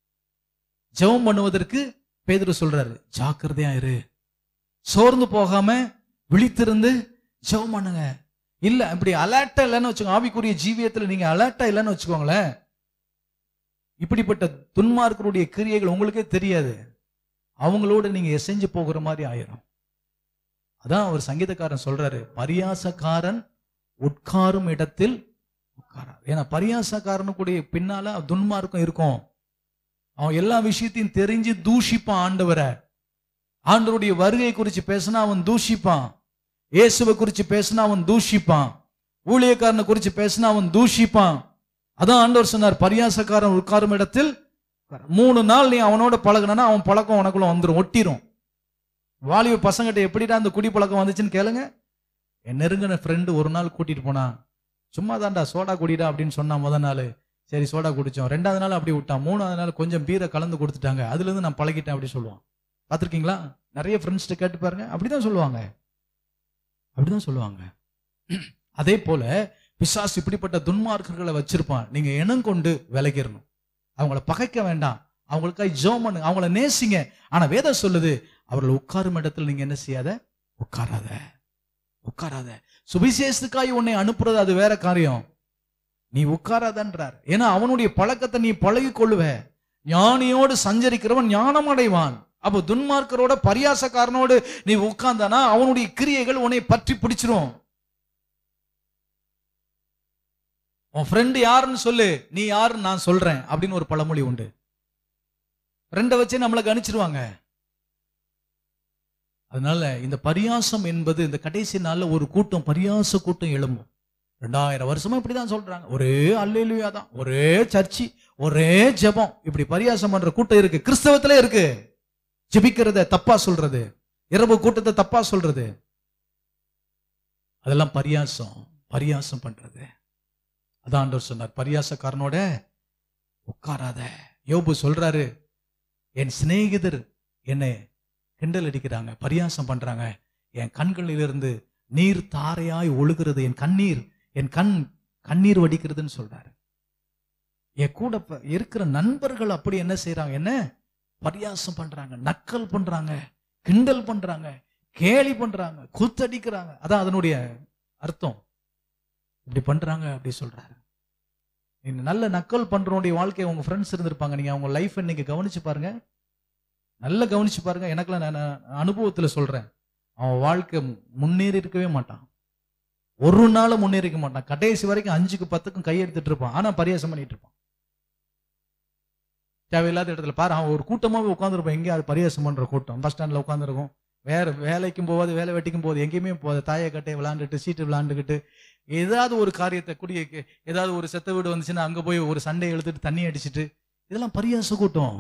ஜெபம் பண்ணுவதற்கு பேதுரு சொல்றாரு, ஜாக்கிரதையா இரு, சோர்ந்து போகாம விழித்திருந்து ஜெபம் பண்ணுங்க. இல்ல இப்படி அலர்ட்டா இல்லைன்னு வச்சுக்கோங்க, ஆவிக்குரிய ஜீவியத்துல நீங்க அலர்ட்டா இல்லைன்னு வச்சுக்கோங்களேன், இப்படிப்பட்ட துன்மார்க்கருடைய கிரியைகள் உங்களுக்கே தெரியாது, அவங்களோட நீங்க எசைஞ்சு போகிற மாதிரி ஆயிரும். அதான் ஒரு சங்கீதக்காரன் சொல்றாரு, பரியாசக்காரன் உட்காரும் இடத்தில் உட்காரா. ஏன்னா பரியாசக்காரனுக்குடைய பின்னால துன்மார்க்கம் இருக்கும். அவன் எல்லா விஷயத்தையும் தெரிஞ்சு தூஷிப்பான் ஆண்டவரை. ஆண்டவருடைய வருகை குறிச்சு பேசினா அவன் தூஷிப்பான், இயேசுவை குறிச்சு பேசினா அவன் தூஷிப்பான், ஊழியக்காரனை குறிச்சு பேசினா அவன் தூஷிப்பான். அதான் ஆண்டவர் சொன்னார், பரியாசக்காரன் உட்காரும் இடத்தில். மூணு நாள் நீ அவனோட பழகுனா அவன் பழக்கம் உனக்குள்ள வந்துடும், ஒட்டிரும். வாலிப பசங்கிட்ட எப்படிடா அந்த குடி பழக்கம் வந்துச்சுன்னு கேளுங்க. என் நெருங்கின ஃப்ரெண்டு ஒரு நாள் கூட்டிட்டு போனா, சும்மா தான்டா சோடா குடிடா அப்படின்னு சொன்னா. முதல் நாள் சரி சோடா குடிச்சோம், ரெண்டாவது நாள் அப்படி விட்டான், மூணாவது நாள் கொஞ்சம் பீரை கலந்து கொடுத்துட்டாங்க, அதுல இருந்து நான் பழகிட்டேன் அப்படி சொல்லுவான். பார்த்துருக்கீங்களா? நிறைய ஃப்ரெண்ட்ஸ்கிட்ட கேட்டு பாருங்க, அப்படிதான் சொல்லுவாங்க, அப்படிதான் சொல்லுவாங்க. அதே போல பிசாசு இப்படிப்பட்ட துன்மார்க்கர்களை வச்சிருப்பான். நீங்க இனம் கொண்டு விலகிடணும், அவங்கள பகைக்க வேண்டாம், அவங்களுக்காக ஜெபம் பண்ணுங்க, அவங்கள நேசிங்க. ஆனா வேதம் சொல்லுது, அவர்கள் உட்காரும் இடத்துல நீங்க என்ன செய்யாத? உட்காராத, உட்காராத. சுவிசேஷத்துக்காய் உன்னை அனுப்புறது அது வேற காரியம், நீ உட்காராதன்றார். ஏன்னா அவனுடைய பழக்கத்தை நீ பழகி கொள்ளுவ. ஞானியோடு சஞ்சரிக்கிறவன் ஞானம் அடைவான். அப்போ துன்மார்க்கரோட பரியாசக்காரனோடு நீ உட்கார்ந்தானா அவனுடைய கிரியைகள் உன்னை பற்றி பிடிச்சிரும். உன் ஃப்ரெண்டு யாருன்னு சொல்லு, நீ யாருன்னு நான் சொல்றேன் அப்படின்னு ஒரு பழமொழி உண்டு. ஃப்ரெண்டை வச்சே நம்மளை கணிச்சிருவாங்க. அதனால இந்த பரியாசம் என்பது இந்த கடைசி நாள்ல ஒரு கூட்டம், பரியாச கூட்டம் எழும்பும். ரெண்டாயிரம் வருஷமா இப்படிதான் சொல்றாங்க. ஒரே அல்லேலூயா தான், ஒரே சர்ச்சி, ஒரே ஜெபம். இப்படி பரியாசம் பண்ற கூட்டம் இருக்கு, கிறிஸ்தவத்திலே இருக்கு. ஜெபிக்கிறத தப்பா சொல்றது, இரவு கூட்டத்தை தப்பா சொல்றது, அதெல்லாம் பரியாசம். பரியாசம் பண்றது. அதான் ஆண்டவர் சொன்னார், பரியாசக்காரனோட உட்காராத. யோபு சொல்றாரு, என் சிநேகிதர் என்னை கிண்டல் அடிக்கிறாங்க, பரியாசம் பண்றாங்க, என் கண்களிலிருந்து நீர் தாரையாய் ஒழுகிறது, என் கண்ணீர் என் கண் கண்ணீர் வடிக்கிறதுன்னு சொல்றாரு. என் கூட இருக்கிற நண்பர்கள் அப்படி என்ன செய்யறாங்க, என்ன பரியாசம் பண்றாங்க, நக்கல் பண்றாங்க, கிண்டல் பண்றாங்க, கேலி பண்றாங்க, குத்தடிக்கிறாங்க. அதான் அதனுடைய அர்த்தம். இப்படி பண்றாங்க அப்படி சொல்றாரு. நல்ல நக்கல் பண்றவனுடைய வாழ்க்கையை உங்க ஃப்ரெண்ட்ஸ் இருந்திருப்பாங்க, நீங்க அவங்க லைஃப் நீங்க கவனிச்சு பாருங்க, நல்லா கவனிச்சு பாருங்க. எனக்குலாம் நான் அனுபவத்துல சொல்றேன், அவன் வாழ்க்கை முன்னேறி இருக்கவே மாட்டான், ஒரு நாள் முன்னேறிக்க மாட்டான். கடைசி வரைக்கும் அஞ்சுக்கு பத்துக்கும் கையெடுத்துட்டு இருப்பான், ஆனா பரியாசம் பண்ணிட்டு இருப்பான். தேவையில்லாத இடத்துல பாரு, அவன் ஒரு கூட்டமாவே உட்காந்துருப்பான். எங்கேயாவது பரியாசம் பண்ற கூட்டம், பஸ் ஸ்டாண்ட்ல உட்காந்துருக்கும், வேற வேலைக்கும் போவாது, வேலை வெட்டிக்கும் போகுது, எங்கேயுமே போகாது, தாயை கட்டையை விளாண்டுட்டு சீட்டு விளாண்டுக்கிட்டு ஏதாவது ஒரு காரியத்தை குடிய, ஏதாவது ஒரு செத்த வீடு வந்துச்சுன்னா அங்க போய் ஒரு சண்டை எழுத்துட்டு தண்ணி அடிச்சுட்டு, இதெல்லாம் பரியாச கூட்டம்.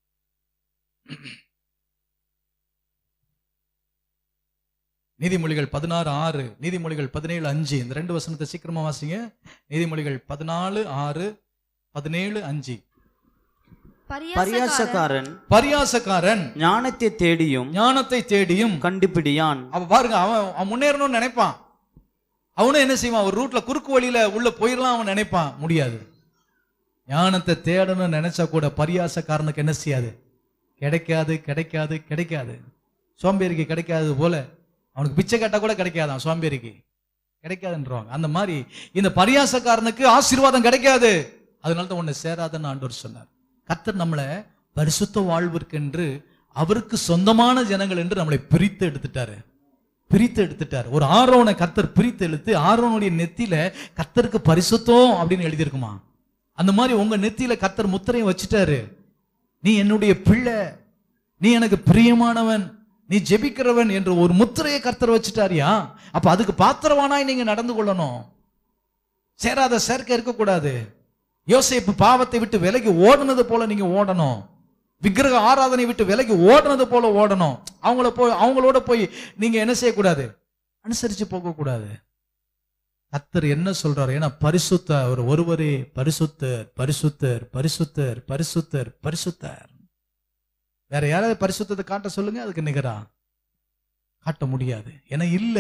நீதிமொழிகள் பதினாறு ஆறு, நீதிமொழிகள் பதினேழு அஞ்சு, இந்த ரெண்டு வசனத்தை சீக்கிரமா வாசிங்க. நீதிமொழிகள் பதினாலு ஆறு, பதினேழு அஞ்சு. பரியாசக்காரன் பரியாசக்காரன் ஞானத்தை தேடியும் ஞானத்தை தேடியும் கண்டுபிடியான். அவ பாருங்க, அவன் அவன் முன்னேறணும்னு நினைப்பான், அவனும் என்ன செய்வான், ஒரு ரூட்ல குறுக்கு வழியில உள்ள போயிடலாம் அவன் நினைப்பான், முடியாது. ஞானத்தை தேடணும்னு நினைச்சா கூட பரியாசக்காரனுக்கு என்ன செய்யாது, கிடைக்காது கிடைக்காது கிடைக்காது. சோம்பேறிக்கு கிடைக்காது போல அவனுக்கு பிச்சை கேட்டா கூட கிடைக்காதான், சோம்பேறிக்கு கிடைக்காதுன்றவாங்க. அந்த மாதிரி இந்த பரியாசக்காரனுக்கு ஆசீர்வாதம் கிடைக்காது. அதனால தான் உன்னை சேராதன்னு ஆண்டவர் சொன்னார். கர்த்தர் நம்மளை பரிசுத்த வாழ்விற்கென்று அவருக்கு சொந்தமான ஜனங்கள் என்று நம்மளை பிரித்து எடுத்துட்டாரு, பிரித்து எடுத்துட்டாரு. ஒரு ஆரோனை கர்த்தர் பிரித்து எடுத்து ஆரோனுடைய நெத்தியில கர்த்தருக்கு பரிசுத்தம் அப்படின்னு எழுதியிருக்குமா, அந்த மாதிரி உங்க நெத்தியில கர்த்தர் முத்திரையை வச்சுட்டாரு. நீ என்னுடைய பிள்ளை, நீ எனக்கு பிரியமானவன், நீ ஜெபிக்கிறவன் என்று ஒரு முத்திரையை கர்த்தர் வச்சுட்டாரியா. அப்ப அதுக்கு பாத்திரவானாய் நீங்க நடந்து கொள்ளணும். சேராத சேர்க்கை இருக்கக்கூடாது. யோசேப்பு பாவத்தை விட்டு விலகி ஓடுனது போல நீங்க ஓடணும். விக்கிரக ஆராதனை விட்டு விலகி ஓடுனது போல ஓடணும். அவங்கள போய் அவங்களோட போய் நீங்க என்ன செய்யக்கூடாது, அனுசரிச்சு போக கூடாது. கர்த்தர் என்ன சொல்றாரு, ஏன்னா பரிசுத்த ஒரு ஒருவரே பரிசுத்தர் பரிசுத்தர் பரிசுத்தர் பரிசுத்தர் பரிசுத்தர். வேற யாராவது பரிசுத்தத்தை காட்ட சொல்லுங்க, அதுக்கு நிகரா காட்ட முடியாது. ஏன்னா இல்ல.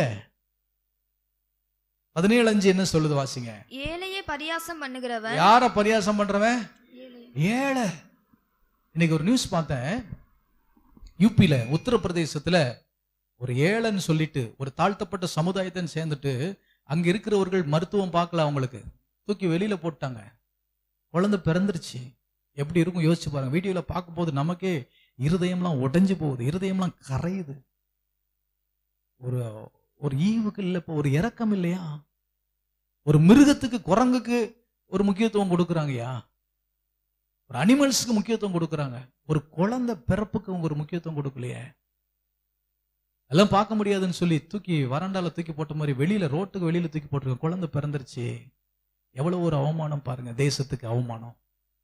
பதினேழு அஞ்சு என்ன சொல்லுது வாசிங்க. ஏழையே பரியாசம் பண்ணுகிறவன். யார பரியாசம் பண்றவன்? ஏழை. இன்னைக்கு ஒரு நியூஸ் பார்த்தேன், யூபியில உத்தரப்பிரதேசத்துல ஒரு ஏழைன்னு சொல்லிட்டு ஒரு தாழ்த்தப்பட்ட சமுதாயத்தை சேர்ந்துட்டு அங்க இருக்கிறவர்கள் மருத்துவம் பார்க்கல, அவங்களுக்கு தூக்கி வெளியில போட்டாங்க. குழந்தை பிறந்துருச்சு. எப்படி இருக்கும் யோசிச்சு பாருங்க. வீடியோல பார்க்கும் போது நமக்கே இருதயம்லாம் உடைஞ்சு போகுது, இருதயம்லாம் கரையுது. ஒரு ஒரு ஈவுக்கு இல்ல, இப்போ ஒரு இரக்கம் இல்லையா? ஒரு மிருகத்துக்கு, குரங்குக்கு ஒரு முக்கியத்துவம் கொடுக்குறாங்கயா, ஒரு அனிமல்ஸுக்கு முக்கியத்துவம் கொடுக்குறாங்க, ஒரு குழந்தை பிறப்புக்கு ஒரு முக்கியத்துவம் கொடுக்கலையே. எல்லாம் பார்க்க முடியாதுன்னு சொல்லி தூக்கி வராண்டால தூக்கி போட்ட மாதிரி வெளியில ரோட்டுக்கு வெளியில தூக்கி போட்டிருக்க. குழந்தை பிறந்துருச்சு. எவ்வளவு ஒரு அவமானம் பாருங்க, தேசத்துக்கு அவமானம்.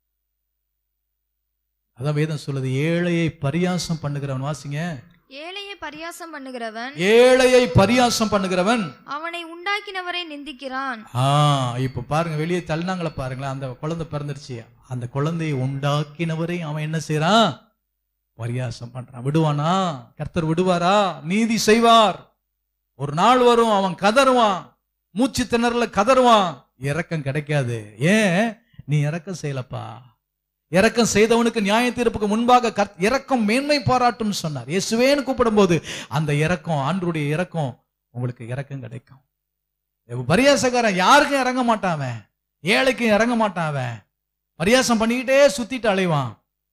அதான் வேதம் சொல்லுது, ஏழையை பரியாசம் பண்ணுகிறவன். வாசிங்க. ஏழையை பரியாசம் பண்ணுகிறவன் ஏழையை பரியாசம் பண்ணுகிறவன் அவனை உண்டாக்கினவரை நிந்திக்கிறான். ஆஹ் இப்ப பாருங்க, வெளியே தள்ளினாங்கள பாருங்களேன். அந்த குழந்தை பிறந்துருச்சு, அந்த குழந்தையை உண்டாக்கினவரை அவன் என்ன செய்யறான், பரியாசம் பண்றான். விடுவானா? கர்த்தர் விடுவாரா? நீதி செய்வார். ஒரு நாள் வரும், அவன் கதறுவான், மூச்சு திணறல கதறுவான், இரக்கம் கிடைக்காது. ஏன்? நீ இரக்கம் செய்யலப்பா. இரக்கம் செய்தவனுக்கு நியாய தீர்ப்புக்கு முன்பாக இரக்கம் மேன்மை பாராட்டும் சொன்னார். இயேசுவேன்னு கூப்பிடும் போது அந்த இரக்கம், ஆண்டவருடைய இரக்கம், உங்களுக்கு இரக்கம் கிடைக்கும். பரியாசக்காரன் யாருக்கும் இறங்க மாட்டான், ஏழைக்கும் இறங்க மாட்டான், பரியாசம் பண்ணிக்கிட்டே சுத்திட்டு அலைவான்.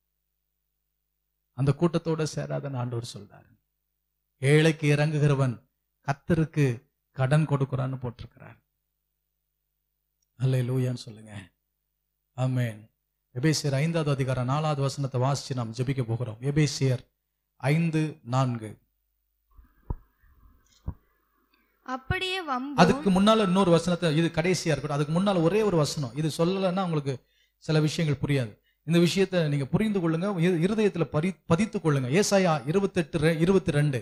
அந்த கூட்டத்தோட சேராதன்னு ஆண்டவர் சொல்றாரு. ஏழைக்கு இறங்குகிறவன் கர்த்தருக்கு கடன் கொடுக்கிறான்னு போட்டிருக்கிறார். அல்லேலூயான்னு சொல்லுங்க. ஆமென். எபேசியர் ஐந்தாவது அதிகாரம் நாலாவது வசனத்தை வாசிச்சு நாம் ஜெபிக்க போகிறோம். எபேசியர் ஐந்து நான்கு. அப்படியே வம்பும், அதுக்கு முன்னால இன்னொரு வசனத்தை, இது கடைசியா இருக்கட்டும், அதுக்கு முன்னால ஒரே ஒரு வசனம், இது சொல்லலைன்னா உங்களுக்கு சில விஷயங்கள் புரியாது. இந்த விஷயத்தை நீங்க புரிந்து கொள்ளுங்க, இரு- இருதயத்துல பரி பதித்துக் கொள்ளுங்க. ஏசாயா இருபத்தி எட்டு இருபத்தி ரெண்டு.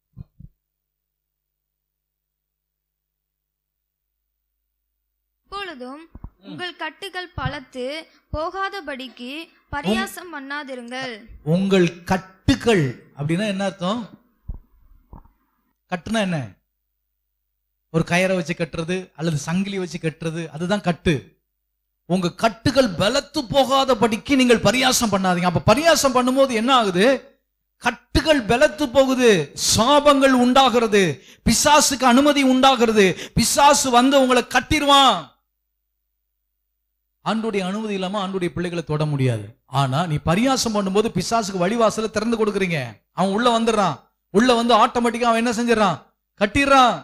இப்பொழுதும் உங்கள் கட்டுகள் பலத்து போகாதபடிக்கு பரியாசம் பண்ணாதிருங்கள். உங்கள் கட்டுகள் அப்படின்னா என்ன அர்த்தம்? கட்டுனா என்ன? ஒரு கயரை வச்சு கட்டுறது அல்லது சங்கிலி வச்சு கட்டுறது, அதுதான் கட்டு. உங்க கட்டுகள் பலத்து போகாதபடிக்கு நீங்கள் பரியாசம் பண்ணாதீங்க. அப்ப பரியாசம் பண்ணும்போது என்ன ஆகுது? கட்டுகள் பலத்து போகுது, சாபங்கள் உண்டாகிறது, பிசாசுக்கு அனுமதி உண்டாகிறது. பிசாசு வந்து உங்களை கட்டிடுவான். ஆண்டுடைய அனுமதி இல்லாம ஆண்டுடைய பிள்ளைகளை தொட முடியாது. ஆனா நீ பரியாசம் பண்ணும்போது பிசாசுக்கு வழிவாசல திறந்து கொடுக்குறீங்க. அவன் உள்ள வந்துடுறான். உள்ள வந்து ஆட்டோமேட்டிக்கா அவன் என்ன செஞ்சிடறான்? கட்டிடுறான்.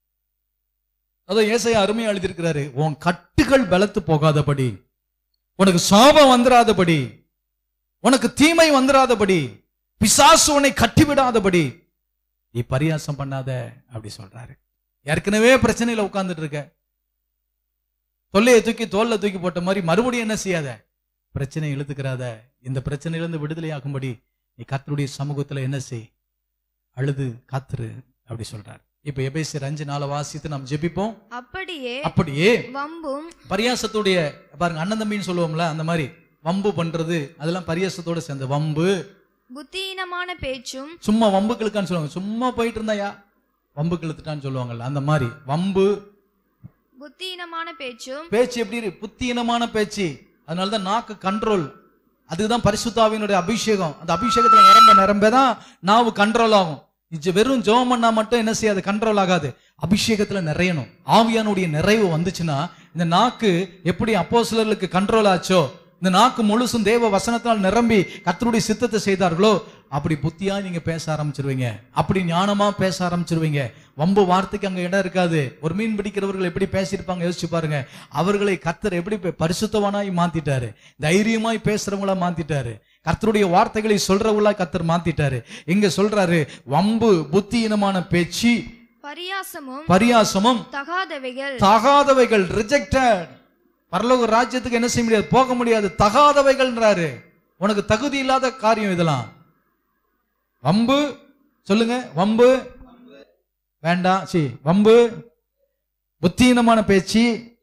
அதான் ஏசாயா அருமையா எழுதியிருக்கிறாரு, உன் கட்டுகள் பலத்து போகாதபடி, உனக்கு சாபம் வந்துடாதபடி, உனக்கு தீமை வந்துடாதபடி, பிசாசு உன்னை கட்டிவிடாதபடி நீ பரியாசம் பண்ணாத அப்படி சொல்றாரு. ஏற்கனவே பிரச்சனையில உட்கார்ந்துட்டு இருக்க, தொல்லையை தூக்கி தோல்ல தூக்கி போட்ட மாதிரி மறுபடியும் என்ன செய்யாத, பிரச்சனை இழுத்துக்கிறாத. இந்த பிரச்சனையிலிருந்து விடுதலை ஆகும்படி நீ கர்த்தருடைய சமூகத்துல என்ன செய், அழுது காத்துரு அப்படி சொல்றாரு. இப்ப எபேசியர் அஞ்சு நாளை வாசித்து நாம் ஜெபிப்போம். அப்படியே அப்படியே வம்பும், பரியாசத்துடைய, பாருங்க அண்ணன் தம்பின்னு சொல்லுவோம்ல, அந்த மாதிரி வம்பு பண்றது அதெல்லாம் பரியாசத்தோட சேர்ந்த வம்பு. புத்தியீனமான பேச்சும், சும்மா வம்பு கிழக்கான்னு சொல்லுவாங்க, சும்மா போயிட்டு இருந்தாயா வம்பு கிழத்துட்டான்னு சொல்லுவாங்கல்ல, அந்த மாதிரி வம்பு. புத்தியீனமான பேச்சும், பேச்சு எப்படி இருக்கு? புத்தியீனமான பேச்சு. அதனாலதான் நாக்கு கண்ட்ரோல். அதுதான் பரிசுத்தாவினுடைய அபிஷேகம். அந்த அபிஷேகத்துல நிரம்ப நிரம்பதான் நாவு கண்ட்ரோல் ஆகும். இது வெறும் ஜெபம் பண்ணா மட்டும் என்ன செய்யாது? கண்ட்ரோல் ஆகாது. அபிஷேகத்துல நிறையணும். ஆவியானுடைய நிறைவு வந்துச்சுன்னா இந்த நாக்கு எப்படி அப்போஸ்தலர்களுக்கு கண்ட்ரோல் ஆச்சோ, இந்த நாக்கு முழுசும் தேவ வசனத்தால் நிரம்பி கர்த்தருடைய சித்தத்தை செய்தார்களோ, அப்படி புத்தியா நீங்க பேச ஆரம்பிச்சிருவீங்க. அப்படி ஞானமா பேச ஆரம்பிச்சிருவீங்க. வம்பு வார்த்தைக்கு அங்க இடம் இருக்காது. ஒரு மீன் பிடிக்கிறவர்கள் எப்படி பேசியிருப்பாங்க யோசிச்சு பாருங்க. அவர்களை கர்த்தர் எப்படி பரிசுத்தவானாய் மாத்திட்டாரு, தைரியமாய் பேசுறவங்களா மாத்திட்டாரு, கர்த்தருடைய வார்த்தைகளை சொல்றவங்களா கர்த்தர் மாத்திட்டாரு. இங்க சொல்றாரு, வம்பு புத்தியீனமான பேச்சு, பரியாசமும் பரியாசமும் தகாதவைகள், தகாதவைகள், ரிஜெக்டட். பரலோக ராஜ்யத்துக்கு என்ன செய்ய முடியாது? போக முடியாது. தகாதவைகள்ன்றாரு. உனக்கு தகுதி இல்லாத காரியம் இதெல்லாம். வம்பு சொல்லுங்க, வம்பு வேண்டாம். சி வம்பு, புத்தியீனமான பேச்சு,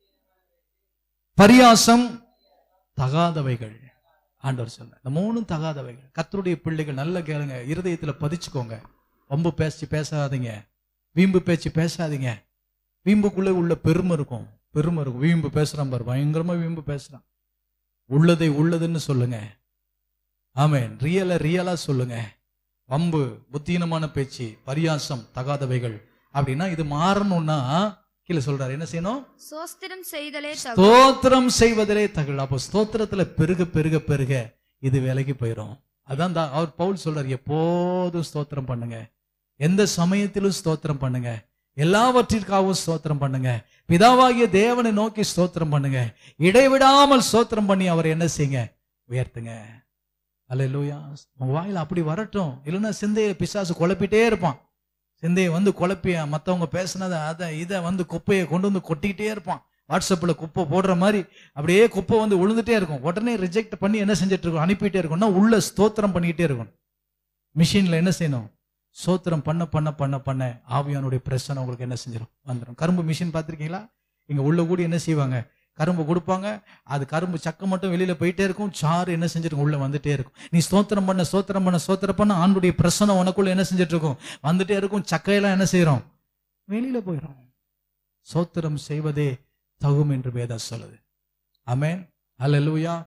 பரியாசம், தகாதவைகள். ஆண்டவர் சொல்ல இந்த மூணும் தகாதவைகள். கர்த்தருடைய பிள்ளைகள் நல்ல கேளுங்க, இருதயத்துல பதிச்சுக்கோங்க. வம்பு பேசி பேசாதீங்க, வீம்பு பேச்சு பேசாதீங்க. வீம்புக்குள்ளே உள்ள பெருமை இருக்கும், பெருமை இருக்கும். வீம்பு பேசுறான் பாரு, பயங்கரமா வீம்பு பேசுறான். உள்ளதை உள்ளதுன்னு சொல்லுங்க. ஆமென். ரியலா ரியலா சொல்லுங்க. வம்பு, புத்தியீனமான பேச்சு, பரியாசம், தகாதவைகள் அப்படின்னா இது மாறணும்னா கீழே சொல்றாரு என்ன செய்யணும்? சோஸ்திரம் செய்தலே தகு. ஸ்தோத்திரம் செய்வதிலே தகுள். அப்போ ஸ்தோத்திரத்துல பெருக பெருக பெருக இது விலகி போயிடும். அதான் தான் அவர் பவுல் சொல்றாரு, எப்போதும் ஸ்தோத்திரம் பண்ணுங்க, எந்த சமயத்திலும் ஸ்தோத்திரம் பண்ணுங்க, எல்லாவற்றிற்காகவும் ஸ்தோத்திரம் பண்ணுங்க, பிதாவாகிய தேவனை நோக்கி ஸ்தோத்திரம் பண்ணுங்க, இடைவிடாமல் ஸ்தோத்திரம் பண்ணி அவர் என்ன செய்யுங்க? உயர்த்துங்க. அல்லேலூயா. உங்க வாயில அப்படி வரட்டும். இல்லைன்னா சிந்தையை பிசாசு குழப்பிட்டே இருப்பான். சிந்தையை வந்து குழப்பி மற்றவங்க பேசினதை அதை இதை வந்து குப்பையை கொண்டு வந்து கொட்டிக்கிட்டே இருப்பான். வாட்ஸ்அப்பில் குப்பை போடுற மாதிரி அப்படியே குப்பை வந்து விழுந்துட்டே இருக்கும். உடனே ரிஜெக்ட் பண்ணி என்ன செஞ்சுட்டு இருக்கணும்? அனுப்பிட்டே இருக்கணும்னா உள்ள ஸ்தோத்திரம் பண்ணிக்கிட்டே இருக்கணும். மிஷின்ல என்ன செய்யணும்? ஸ்தோத்திரம் பண்ண பண்ண பண்ண பண்ண ஆவியானுடைய பிரச்சனை உங்களுக்கு என்ன செஞ்சிடும்? வந்துடும். கரும்பு மிஷின் பார்த்துருக்கீங்களா? இங்க உள்ள கூடி என்ன செய்வாங்க? கரும்பு கொடுப்பாங்க. அது கரும்பு சக்கை மட்டும் வெளியில போயிட்டே இருக்கும், சாறு என்ன செஞ்சிருக்கும்? உள்ள வந்துட்டே இருக்கும். நீ ஸ்தோத்திரம் பண்ண ஸ்தோத்திரம் பண்ண ஸ்தோத்திரம் பண்ண ஆண்டுடைய பிரச்சனை உனக்குள்ள என்ன செஞ்சிட்டு இருக்கும்? வந்துட்டே இருக்கும். சக்கையெல்லாம் என்ன செய்யறோம்? வெளியில போயிடும். ஸ்தோத்திரம் செய்வதே தகும் என்று வேதம் சொல்லுது. ஆமென். அல்லேலூயா.